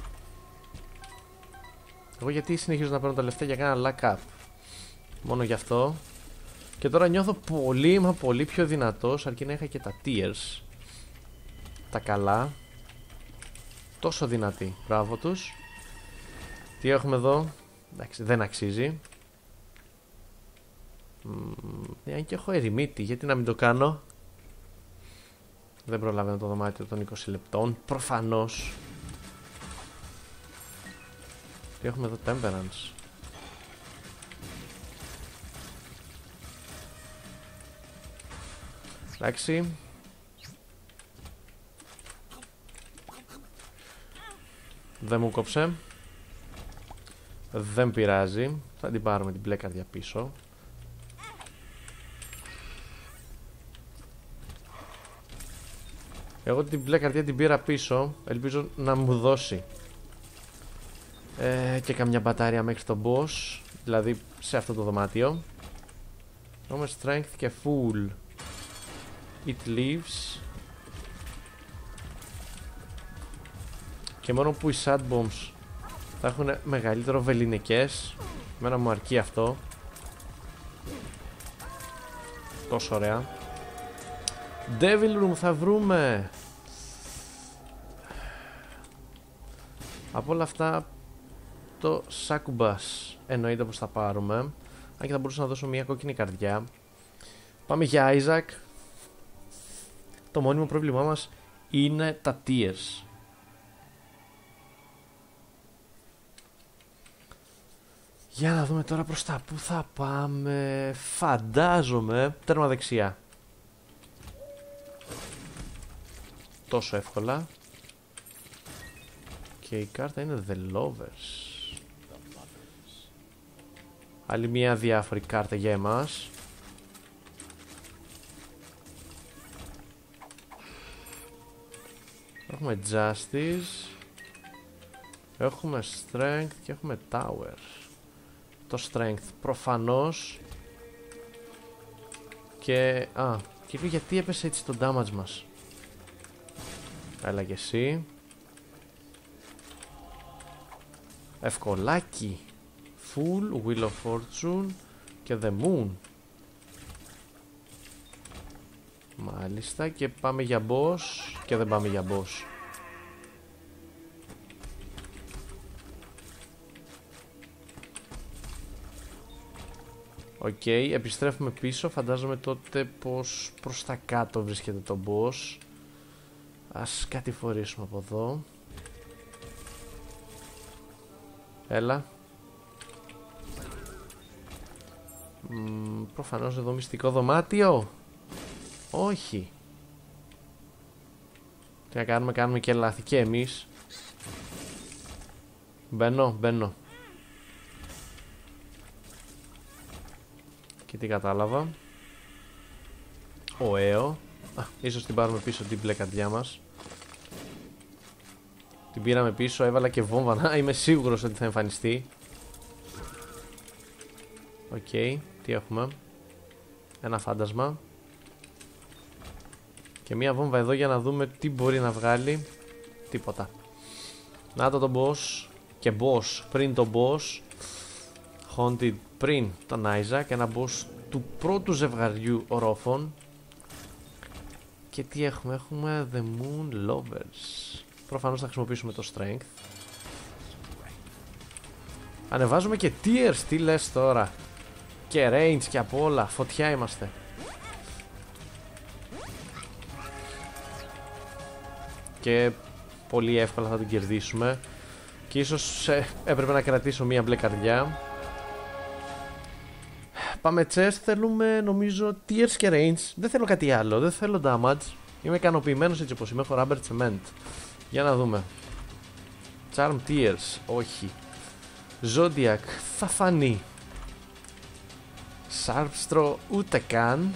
Εγώ γιατί συνεχίζω να παίρνω τα λεφτά για κάνα luck up? Μόνο γι' αυτό. Και τώρα νιώθω πολύ μα πολύ πιο δυνατός, αρκεί να είχα και τα tears. Τα καλά. Τόσο δυνατή. Μπράβο τους. Τι έχουμε εδώ? Εντάξει, δεν αξίζει. Αν και έχω ερημίτη, γιατί να μην το κάνω? Δεν προλαβαίνω το δωμάτιο των είκοσι λεπτών. Προφανώς. Τι έχουμε εδώ? Temperance. Εντάξει. Δεν μου κόψε. Δεν πειράζει. Θα την πάρουμε την μπλε καρδιά πίσω. Εγώ την μπλε καρδιά την πήρα πίσω. Ελπίζω να μου δώσει ε, και καμιά μπατάρια μέχρι τον boss. Δηλαδή σε αυτό το δωμάτιο. Έχουμε strength και full. It leaves. Και μόνο που οι sad bombs θα έχουν μεγαλύτερο βεληνικές. Εμένα μου αρκεί αυτό. Τόσο ωραία. Devil Room θα βρούμε. Από όλα αυτά το Succubus εννοείται πως θα πάρουμε. Αν και θα μπορούσα να δώσω μια κόκκινη καρδιά. Πάμε για Isaac. Το μόνιμο πρόβλημά μας είναι τα tiers. Για να δούμε τώρα προς τα που θα πάμε. Φαντάζομαι τέρμα δεξιά. Τόσο εύκολα. Και η κάρτα είναι The Lovers. Άλλη μια διάφορη κάρτα για εμάς. Έχουμε Justice. Έχουμε Strength και έχουμε Tower. Το Strength προφανώς. Και... Α, και λίγο γιατί έπεσε έτσι το damage μας. Έλα και εσύ. Ευκολάκι. Full, Wheel of Fortune και The Moon. Μάλιστα, και πάμε για boss. Και δεν πάμε για boss. Οκ, okay, επιστρέφουμε πίσω. Φαντάζομαι τότε πως προς τα κάτω βρίσκεται το boss. Ας κατηφορήσουμε από εδώ. Έλα. Μ, προφανώς εδώ μυστικό δωμάτιο. Όχι. Τι να κάνουμε, κάνουμε και λάθη και εμείς. Μπαίνω, μπαίνω. Και τι κατάλαβα. Ωέο. Α, ίσως την πάρουμε πίσω την μπλε καρδιά μας. Την πήραμε πίσω, έβαλα και βόμβα να είμαι σίγουρος ότι θα εμφανιστεί. Οκ, okay, τι έχουμε. Ένα φάντασμα. Και μία βόμβα εδώ για να δούμε τι μπορεί να βγάλει. Τίποτα. Να το τον boss. Και boss πριν τον boss. Haunted πριν τον Isaac. Ένα boss του πρώτου ζευγαριού ορόφων. Και τι έχουμε, έχουμε The Moon Lovers. Προφανώς θα χρησιμοποιήσουμε το Strength. Ανεβάζουμε και tiers, τι λες τώρα. Και range και από όλα, φωτιά είμαστε. Και πολύ εύκολα θα την κερδίσουμε. Και ίσως ε, έπρεπε να κρατήσω μία μπλε καρδιά. Πάμε chest, θέλουμε νομίζω tiers και range. Δεν θέλω κάτι άλλο, δεν θέλω damage. Είμαι ικανοποιημένος έτσι όπως είμαι, έχω rubber cement. Για να δούμε. Charm tiers, όχι. Zodiac, θα φανεί. Sharpstraw, ούτε καν.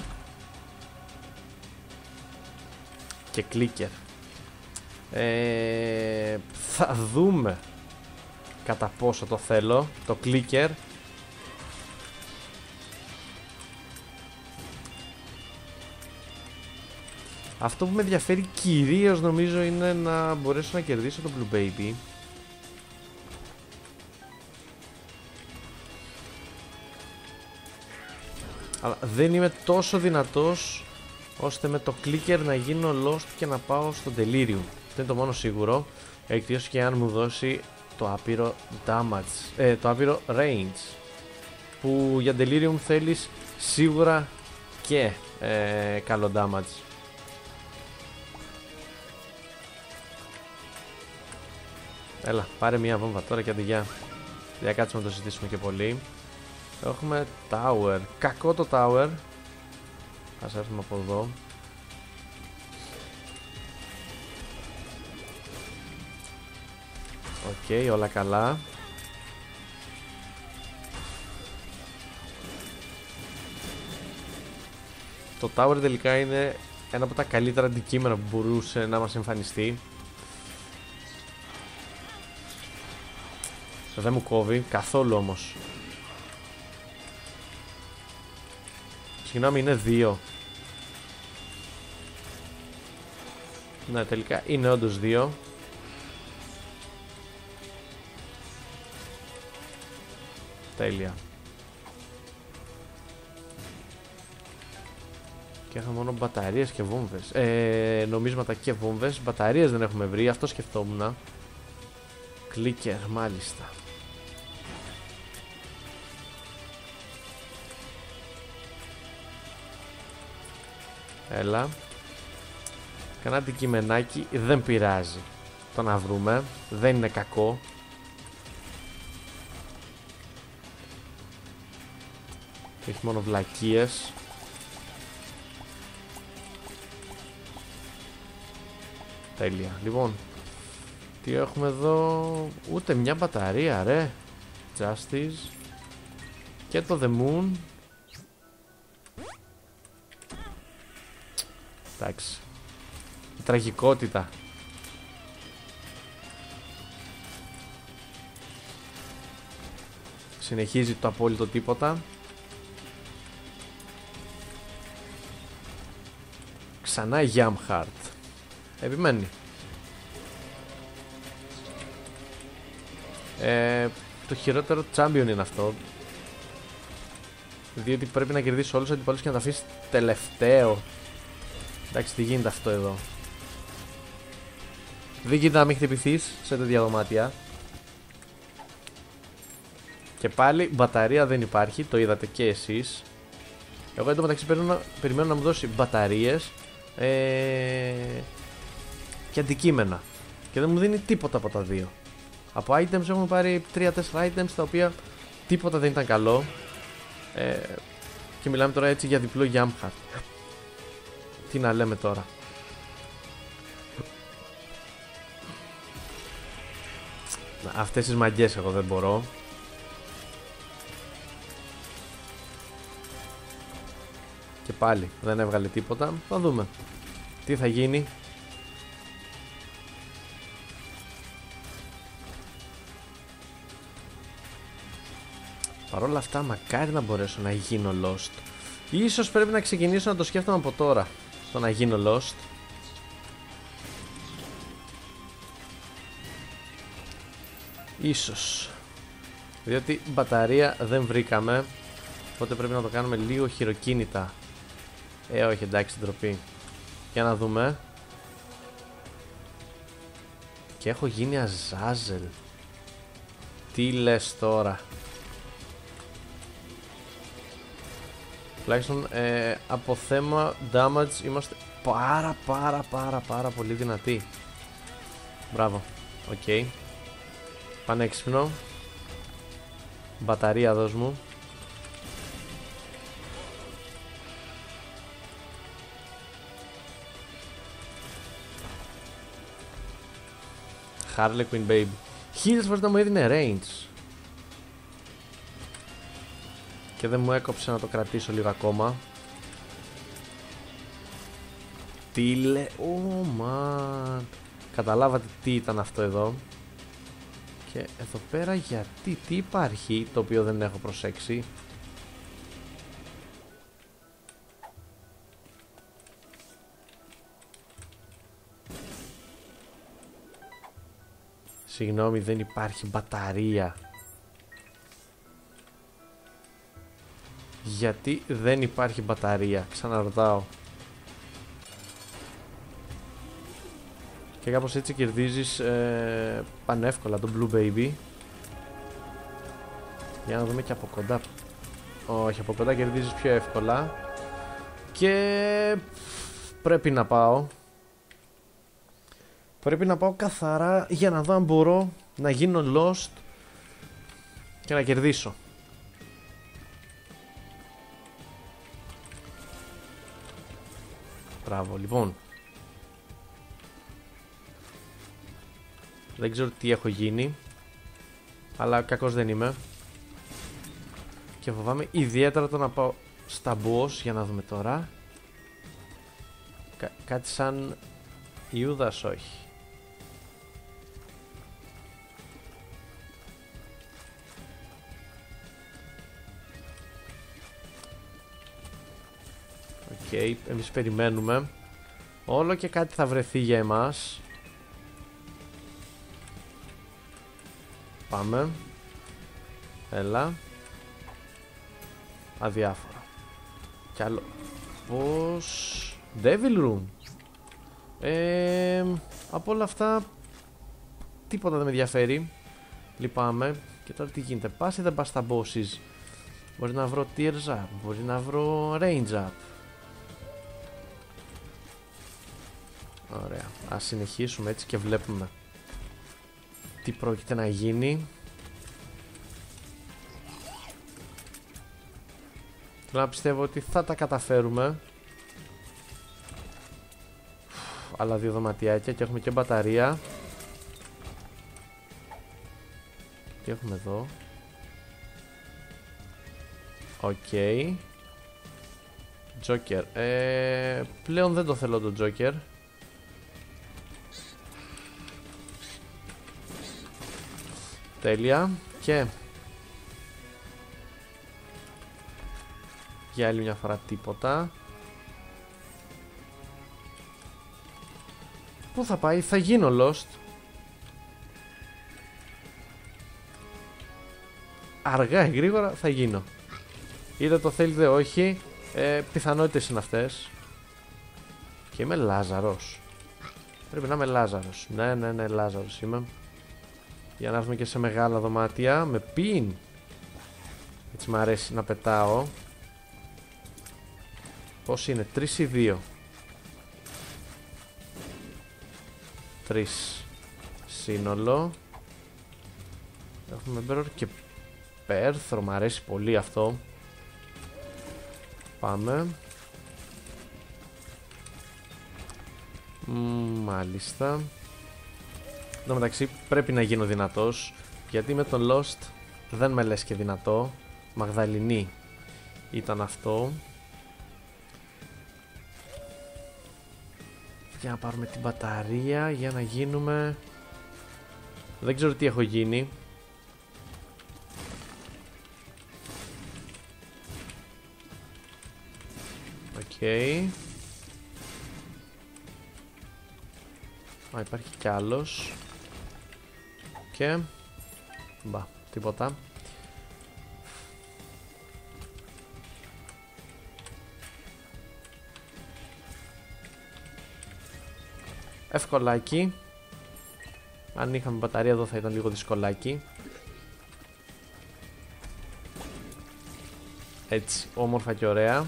Και clicker. Ε, θα δούμε κατά πόσο το θέλω. Το clicker. Αυτό που με ενδιαφέρει κυρίως νομίζω είναι να μπορέσω να κερδίσω το Blue Baby. Αλλά δεν είμαι τόσο δυνατός ώστε με το clicker να γίνω lost και να πάω στο Delirium. Αυτό είναι το μόνο σίγουρο. Εκτός και αν μου δώσει το άπειρο damage, ε, το άπειρο range. Που για Delirium θέλεις σίγουρα και ε, καλό damage. Έλα, πάρε μια βόμβα τώρα και αντιγιά. Για κάτσουμε να το συζητήσουμε και πολύ. Έχουμε tower. Κακό το tower. Ας έρθουμε από εδώ. Οκ, okay, όλα καλά. Το tower τελικά είναι ένα από τα καλύτερα αντικείμενα που μπορούσε να μας εμφανιστεί. Δεν μου κόβει καθόλου όμως. Συγγνώμη, είναι δύο. Ναι, τελικά είναι όντως δύο. Τέλεια. Και έχουμε μόνο μπαταρίες και βόμβες. Ε, νομίσματα και βόμβες. Μπαταρίες δεν έχουμε βρει, αυτό σκεφτόμουν. Κλίκερ, μάλιστα. Έλα. Κανένα αντικειμενάκι δεν πειράζει. Το να βρούμε. Δεν είναι κακό. Έχει μόνο βλακίες. Τέλεια. Λοιπόν, τι έχουμε εδώ? Ούτε μια μπαταρία ρε. Justice. Και το The Moon. Εντάξει. Η τραγικότητα. Συνεχίζει το απόλυτο τίποτα. Ξανά η Jamhart. Επιμένει. Ε, το χειρότερο champion είναι αυτό. Διότι πρέπει να κερδίσει όλους τους αντιπάλους και να τα αφήσει τελευταίο. Εντάξει, τι γίνεται αυτό εδώ? Δεν γίνεται να μην χτυπηθείς σε τέτοια δωμάτια. Και πάλι μπαταρία δεν υπάρχει, το είδατε και εσείς. Εγώ εντωμεταξύ περιμένω, περιμένω να μου δώσει μπαταρίες ε, και αντικείμενα. Και δεν μου δίνει τίποτα από τα δύο. Από items έχουμε πάρει τρία τέσσερα items τα οποία τίποτα δεν ήταν καλό. ε, Και μιλάμε τώρα έτσι για διπλό Jamhart. Τι να λέμε τώρα? Αυτές τις μαγκές εγώ δεν μπορώ. Και πάλι δεν έβγαλε τίποτα. Θα δούμε τι θα γίνει. Παρ' όλα αυτά μακάρι να μπορέσω να γίνω Lost. Ίσως πρέπει να ξεκινήσω να το σκέφτομαι από τώρα, το να γίνω Lost. Ίσως. Διότι μπαταρία δεν βρήκαμε. Οπότε πρέπει να το κάνουμε λίγο χειροκίνητα. Ε όχι, εντάξει, ντροπή. Για να δούμε. Και έχω γίνει Αζάζελ. Τι λες τώρα? Τουλάχιστον ε, από θέμα damage είμαστε πάρα πάρα πάρα πάρα πολύ δυνατοί. Μπράβο. Οκ. Okay. Πανέξυπνο. Μπαταρία δώσ' μου. Harlequin baby. Χίλιες φορές να μου έδινε range. Και δεν μου έκοψε να το κρατήσω λίγο ακόμα. Τι λέ... Oh man. Καταλάβατε τι ήταν αυτό εδώ. Και εδώ πέρα γιατί, τι υπάρχει το οποίο δεν έχω προσέξει? Συγγνώμη, δεν υπάρχει μπαταρία. Γιατί δεν υπάρχει μπαταρία? Ξαναρωτάω. Και κάπως έτσι κερδίζεις ε, πανεύκολα τον Blue Baby. Για να δούμε και από κοντά. Όχι, από κοντά κερδίζεις πιο εύκολα. Και πρέπει να πάω. Πρέπει να πάω καθαρά για να δω αν μπορώ να γίνω Lost και να κερδίσω. Μπράβο, λοιπόν. Δεν ξέρω τι έχω γίνει, αλλά κακός δεν είμαι. Και φοβάμαι ιδιαίτερα το να πάω στα boss. Για να δούμε τώρα. Κα κάτι σαν Ιούδας, όχι. Οκ, okay, εμείς περιμένουμε. Όλο και κάτι θα βρεθεί για εμάς. Πάμε. Έλα. Αδιάφορα. Κι άλλο. Πώς... Devil Room. ε, Από όλα αυτά τίποτα δεν με ενδιαφέρει. Λυπάμαι. Και τώρα τι γίνεται? Πας ή δεν πας στα bosses? Μπορεί να βρω tears up, μπορεί να βρω range up. Ωραία. Ας συνεχίσουμε έτσι και βλέπουμε τι πρόκειται να γίνει. Θέλω να πιστεύω ότι θα τα καταφέρουμε. Άλλα δύο δωματιάκια και έχουμε και μπαταρία. Τι έχουμε εδώ? Οκ. Okay. Joker. Ε, πλέον δεν το θέλω το Joker. Τέλεια. Και για άλλη μια φορά τίποτα. Πού θα πάει? Θα γίνω Lost. Αργά ή γρήγορα θα γίνω. Είτε το θέλετε όχι, ε, πιθανότητες είναι αυτές. Και είμαι Λάζαρος. Πρέπει να είμαι Λάζαρος. Ναι, ναι, ναι, Λάζαρος είμαι. Για να έρθουμε και σε μεγάλα δωμάτια με πιν. Έτσι μ' αρέσει να πετάω. Πώς είναι? τρεις ή δύο? τρεις σύνολο. Έχουμε Μπέρορ και Πέρθρο. Μ' αρέσει πολύ αυτό. Πάμε. Μ, μάλιστα. Εν τω μεταξύ πρέπει να γίνω δυνατός, γιατί με τον Lost δεν με λες και δυνατό. Μαγδαληνή ήταν αυτό. Για να πάρουμε την μπαταρία, για να γίνουμε... Δεν ξέρω τι έχω γίνει. Οκ. Okay. Α, υπάρχει κι άλλος. Και... Μπα, τίποτα. Ευκολάκι. Αν είχαμε μπαταρία εδώ θα ήταν λίγο δυσκολάκι. Έτσι, όμορφα και ωραία.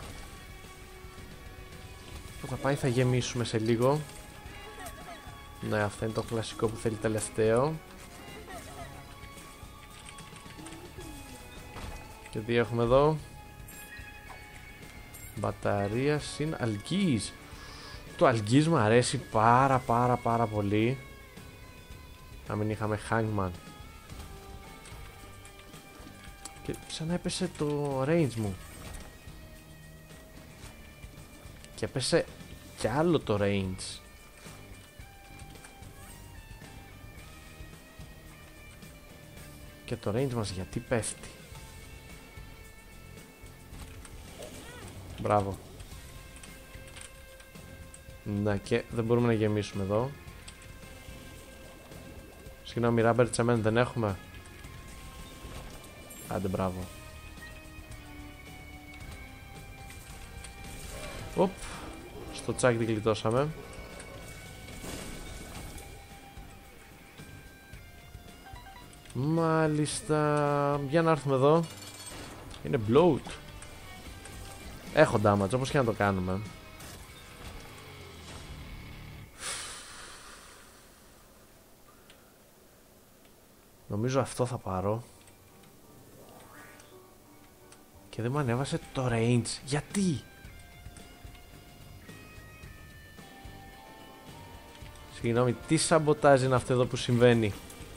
Που θα πάει θα γεμίσουμε σε λίγο. Ναι, αυτό είναι το κλασικό που θέλει τελευταίο. Και τι έχουμε εδώ? Μπαταρία συν αλγής. Το αλγής μου αρέσει πάρα πάρα πάρα πολύ. Να μην είχαμε hangman. Και σαν έπεσε το range μου. Και έπεσε κι άλλο το range. Και το range μας γιατί πέφτει? Μπράβο. Να και δεν μπορούμε να γεμίσουμε εδώ. Συγγνώμη, rubber cement δεν έχουμε. Άντε, μπράβο. Οπ. Στο τσάκι την γλιτώσαμε. Μάλιστα. Για να έρθουμε εδώ. Είναι bloat. Έχω damage, όπως και να το κάνουμε. Νομίζω αυτό θα πάρω. Και δεν μου ανέβασε το range. Γιατί? Συγγνώμη, τι σαμποτάζ είναι αυτό εδώ που συμβαίνει?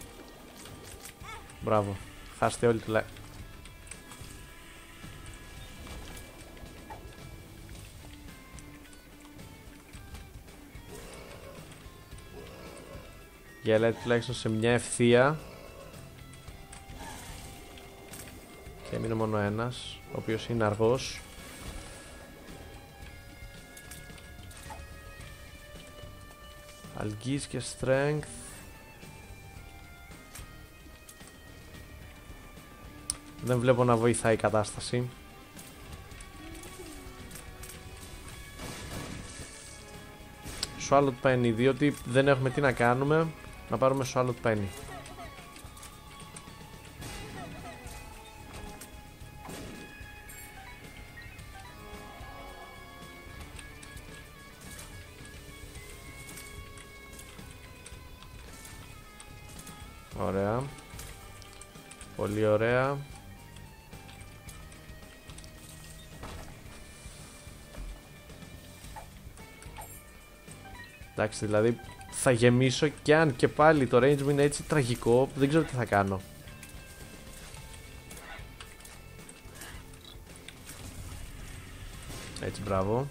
Μπράβο. Χάστε όλοι τουλάχιστον. Γελάει τουλάχιστον σε μια ευθεία. Και έμεινε μόνο ένας, ο οποίος είναι αργός. Αλγής και strength. Δεν βλέπω να βοηθάει η κατάσταση. Swallowed Penny, διότι δεν έχουμε τι να κάνουμε. Να πάρουμε Swallowed Penny. Ωραία. Πολύ ωραία. Εντάξει, δηλαδή θα γεμίσω και αν και πάλι το range μου είναι έτσι τραγικό, δεν ξέρω τι θα κάνω. Έτσι, μπράβο.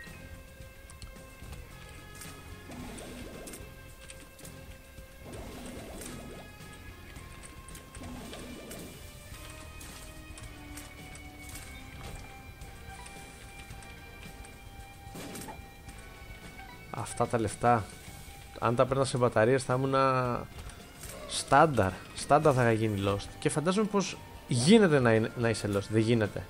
Αυτά τα λεφτά, αν τα παίρνα σε μπαταρίες θα ήμουν στάνταρ. Στάνταρ θα είχα γίνει lost. Και φαντάζομαι πως γίνεται να, είναι, να είσαι lost. Δεν γίνεται.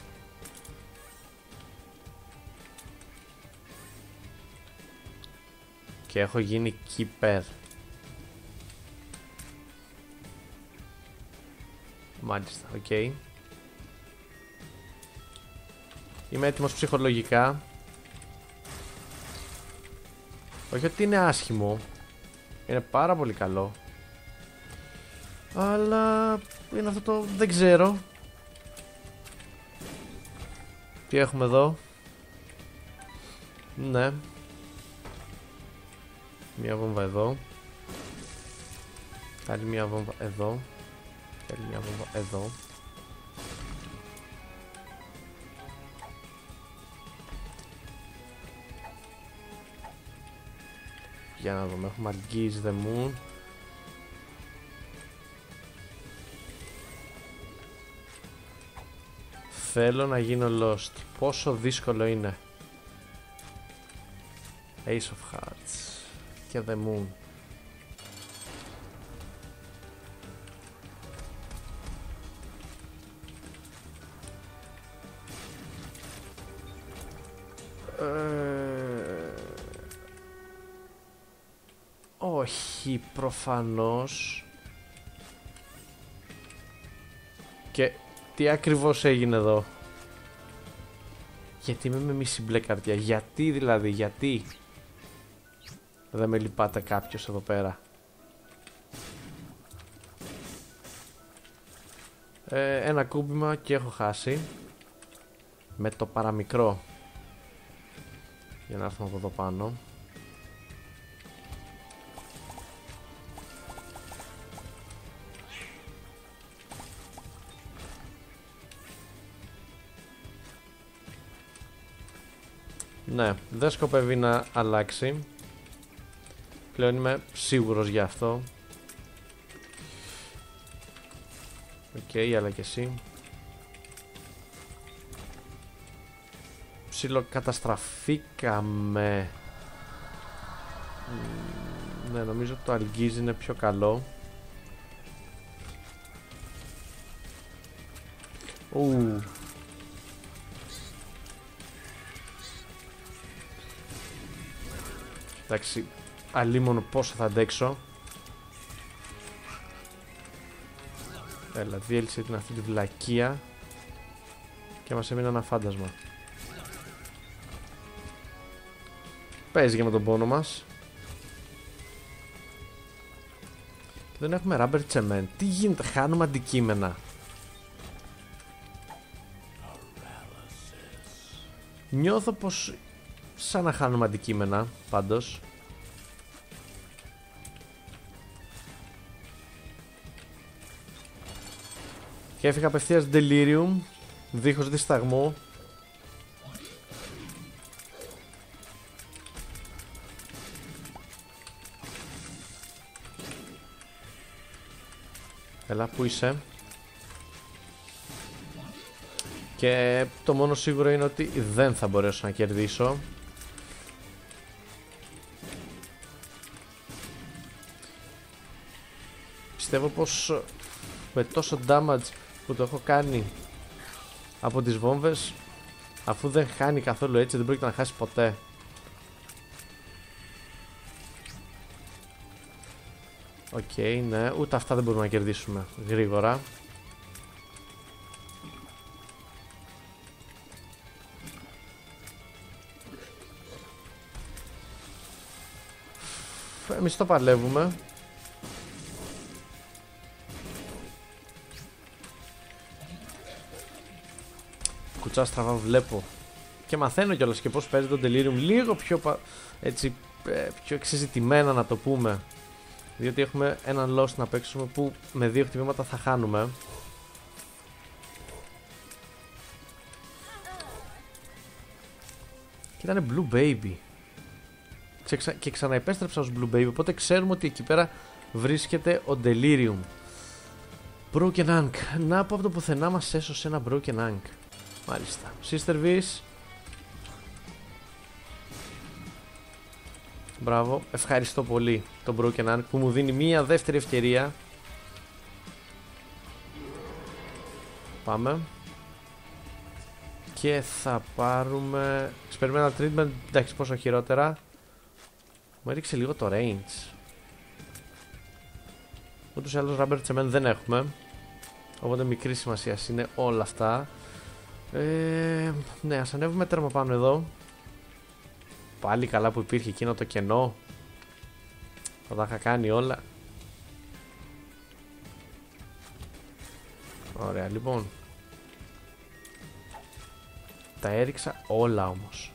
Και έχω γίνει keeper. Μάλιστα, οκ. Okay. Είμαι έτοιμος ψυχολογικά. Όχι ότι είναι άσχημο, είναι πάρα πολύ καλό, αλλά είναι αυτό το δεν ξέρω. Τι έχουμε εδώ? Ναι, μία βόμβα εδώ, άλλη μία βόμβα εδώ, άλλη μία βόμβα εδώ. Για να δούμε, έχουμε αγγίζει the moon. Θέλω να γίνω lost. Πόσο δύσκολο είναι. Ace of Hearts και the moon. Όχι, προφανώς. Και τι ακριβώς έγινε εδώ? Γιατί είμαι με μισή μπλε καρδιά? Γιατί δηλαδή, γιατί δεν με λυπάται κάποιος εδώ πέρα? ε, Ένα κούμπημα και έχω χάσει. Με το παραμικρό. Για να έρθουμε από εδώ πάνω. Ναι, δεν σκοπεύει να αλλάξει. Πλέον είμαι σίγουρος γι' αυτό. Οκ, okay, αλλά και εσύ. Ψιλοκαταστραφήκαμε. Ναι, νομίζω το αλγίζι είναι πιο καλό. Ου. Εντάξει, αλίμονο πόσο θα αντέξω. Έλα, διέλυσε την αυτή τη βλακεία. Και μας έμεινε ένα φάντασμα. Παίζει και με τον πόνο μας. Και δεν έχουμε rubber cement. Τι γίνεται, χάνουμε αντικείμενα. Νιώθω πως σαν να χάνουμε αντικείμενα, πάντως. Και έφυγα απευθείας Delirium, δίχως δισταγμό. Έλα, πού είσαι? Και το μόνο σίγουρο είναι ότι δεν θα μπορέσω να κερδίσω. Πιστεύω πως με τόσο damage που το έχω κάνει από τις βόμβες, αφού δεν χάνει καθόλου έτσι, δεν πρόκειται να χάσει ποτέ. Οκ, okay, ναι, ούτε αυτά δεν μπορούμε να κερδίσουμε γρήγορα. Εμείς το παλεύουμε. κουτσά στραβά βλέπω και μαθαίνω κιόλας και πώς παίζει το Delirium λίγο πιο, έτσι, πιο εξεζητημένα να το πούμε, διότι έχουμε έναν Lost να παίξουμε που με δύο χτυπήματα θα χάνουμε. Και ήταν Blue Baby και ξαναεπέστρεψα ως Blue Baby, οπότε ξέρουμε ότι εκεί πέρα βρίσκεται ο Delirium. Broken Ankh. Να από το πουθενά μας έσωσε ένα Broken Ankh. Μάλιστα. Sister Viz. Μπράβο. Ευχαριστώ πολύ τον Broken Ankh που μου δίνει μία δεύτερη ευκαιρία. Πάμε. Και θα πάρουμε Experimental Treatment. Εντάξει, πόσο χειρότερα. Μου έριξε λίγο το range. Ούτως ή άλλως Rubber Cement δεν έχουμε, οπότε μικρή σημασία είναι όλα αυτά. ε, Ναι, ας ανέβουμε τέρμα πάνω εδώ. Πάλι καλά που υπήρχε εκείνο το κενό. Θα τα είχα κάνει όλα. Ωραία, λοιπόν. Τα έριξα όλα όμως.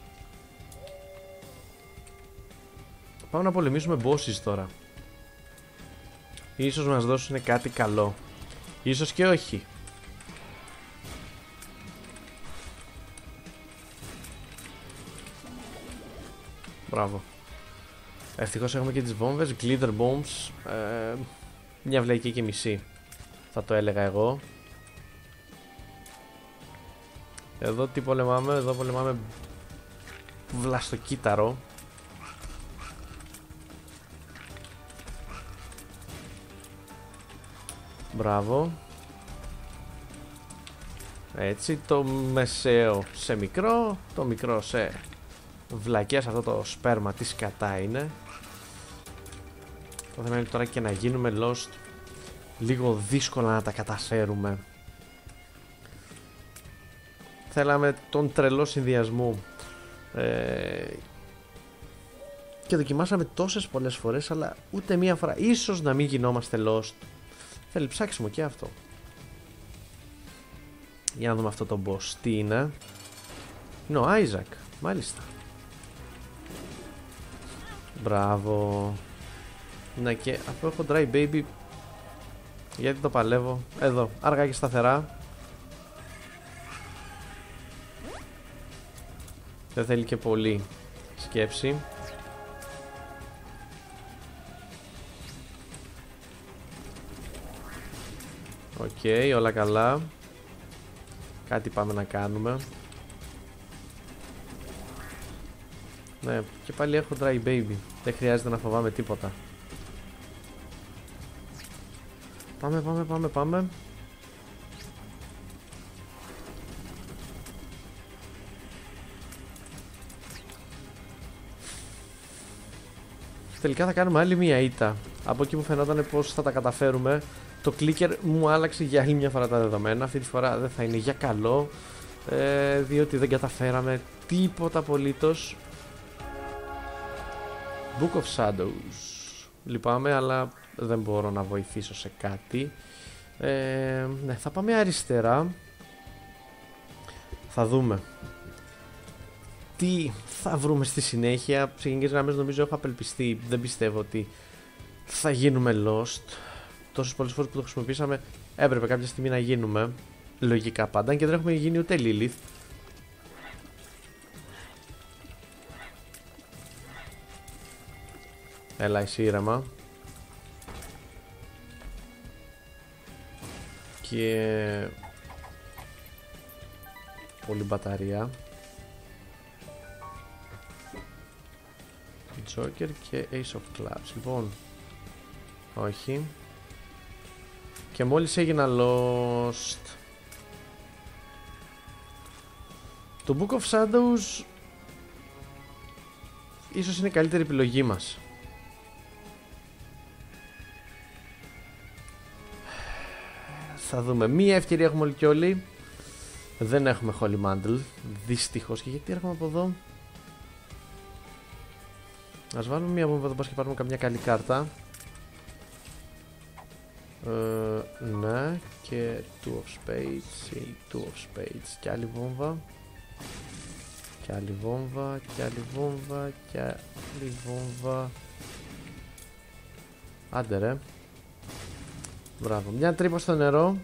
Πάμε να πολεμήσουμε bosses τώρα. Ίσως μας δώσουν κάτι καλό. Ίσως και όχι. Μπράβο. Ευτυχώς έχουμε και τις βόμβες. Glitter bombs. ε, Μια βλαϊκή και μισή, θα το έλεγα εγώ. Εδώ τι πολεμάμε? Εδώ πολεμάμε βλαστοκύτταρο. Μπράβο. Έτσι, το μεσαίο σε μικρό, το μικρό σε βλακές. Αυτό το σπέρμα τι σκατά είναι. Το θέμα είναι τώρα και να γίνουμε lost. Λίγο δύσκολα να τα καταφέρουμε. Θέλαμε τον τρελό συνδυασμό. ε, Και δοκιμάσαμε τόσες πολλές φορές, αλλά ούτε μία φορά. Ίσως να μην γινόμαστε lost. Θέλει ψάξιμο και αυτό. Για να δούμε αυτό το boss. Τι είναι? Είναι ο Isaac. Μάλιστα. Μπράβο. Ναι, και αφού έχω dry baby, γιατί το παλεύω? Εδώ, αργά και σταθερά. Δεν θέλει και πολύ σκέψη. Οκ, okay, όλα καλά. Κάτι πάμε να κάνουμε. Ναι, και πάλι έχω dry baby. Δεν χρειάζεται να φοβάμαι τίποτα. Πάμε, πάμε, πάμε, πάμε. Τελικά θα κάνουμε άλλη μία ήττα. Από εκεί που φαινόταν πως θα τα καταφέρουμε, το clicker μου άλλαξε για άλλη μια φορά τα δεδομένα. Αυτή τη φορά δεν θα είναι για καλό, ε, διότι δεν καταφέραμε τίποτα απολύτως. Book of Shadows. Λυπάμαι, αλλά δεν μπορώ να βοηθήσω σε κάτι. ε, Ναι, θα πάμε αριστερά. Θα δούμε τι θα βρούμε στη συνέχεια. Σε γενικές γραμμές νομίζω έχω απελπιστεί. Δεν πιστεύω ότι θα γίνουμε lost. Τόσες πολλές φορές που το χρησιμοποιήσαμε, έπρεπε κάποια στιγμή να γίνουμε. Λογικά πάντα, και δεν έχουμε γίνει ούτε Lilith. Έλα εσύ ήρεμα. Και πολύ μπαταρία. Joker και Ace of Clubs. Λοιπόν, όχι. Και μόλις έγινα lost. Το Book of Shadows ίσως είναι η καλύτερη επιλογή μας. Θα δούμε. Μία ευκαιρία έχουμε όλοι και όλοι. Δεν έχουμε Holy Mantle, δυστυχώς. Και γιατί έρχομαι από εδώ? Ας βάλουμε μία βόμβα εδώ, πας και πάρουμε καμιά καλή κάρτα. Ε, ναι. και two of spades ή two of spades. Και άλλη βόμβα. Και άλλη βόμβα, και άλλη βόμβα, και άλλη βόμβα. Άντε ρε. Μπράβο, μια τρύπα στο νερό.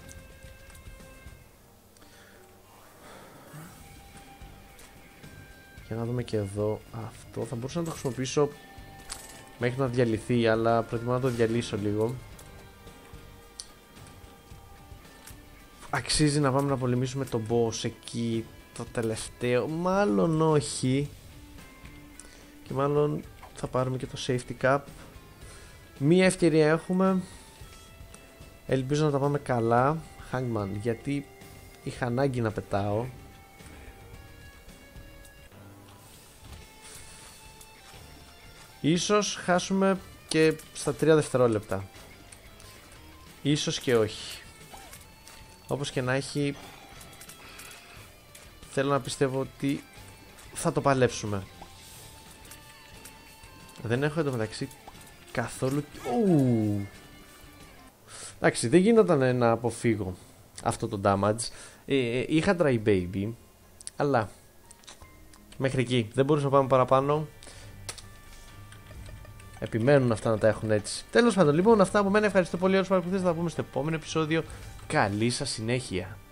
Για να δούμε και εδώ. Αυτό θα μπορούσα να το χρησιμοποιήσω μέχρι να διαλυθεί, αλλά προτιμώ να το διαλύσω λίγο. Αξίζει να πάμε να πολεμήσουμε τον boss εκεί, το τελευταίο? Μάλλον όχι. Και μάλλον θα πάρουμε και το safety cap. Μία ευκαιρία έχουμε. Ελπίζω να τα πάμε καλά. Hangman, γιατί είχα ανάγκη να πετάω. Ίσως χάσουμε και στα τρία δευτερόλεπτα. Ίσως και όχι. Όπως και να έχει, θέλω να πιστεύω ότι θα το παλέψουμε. Δεν έχω εντωμεταξύ καθόλου... Ου! Εντάξει, δεν γινόταν να αποφύγω αυτό το damage. ε, Είχα dry baby, αλλά μέχρι εκεί δεν μπορούσα να πάμε παραπάνω. Επιμένουν αυτά να τα έχουν έτσι. Τέλος πάντων, λοιπόν, αυτά από μένα. Ευχαριστώ πολύ όλους που παρακολουθήσατε. Θα τα πούμε στο επόμενο επεισόδιο. Καλή σας συνέχεια.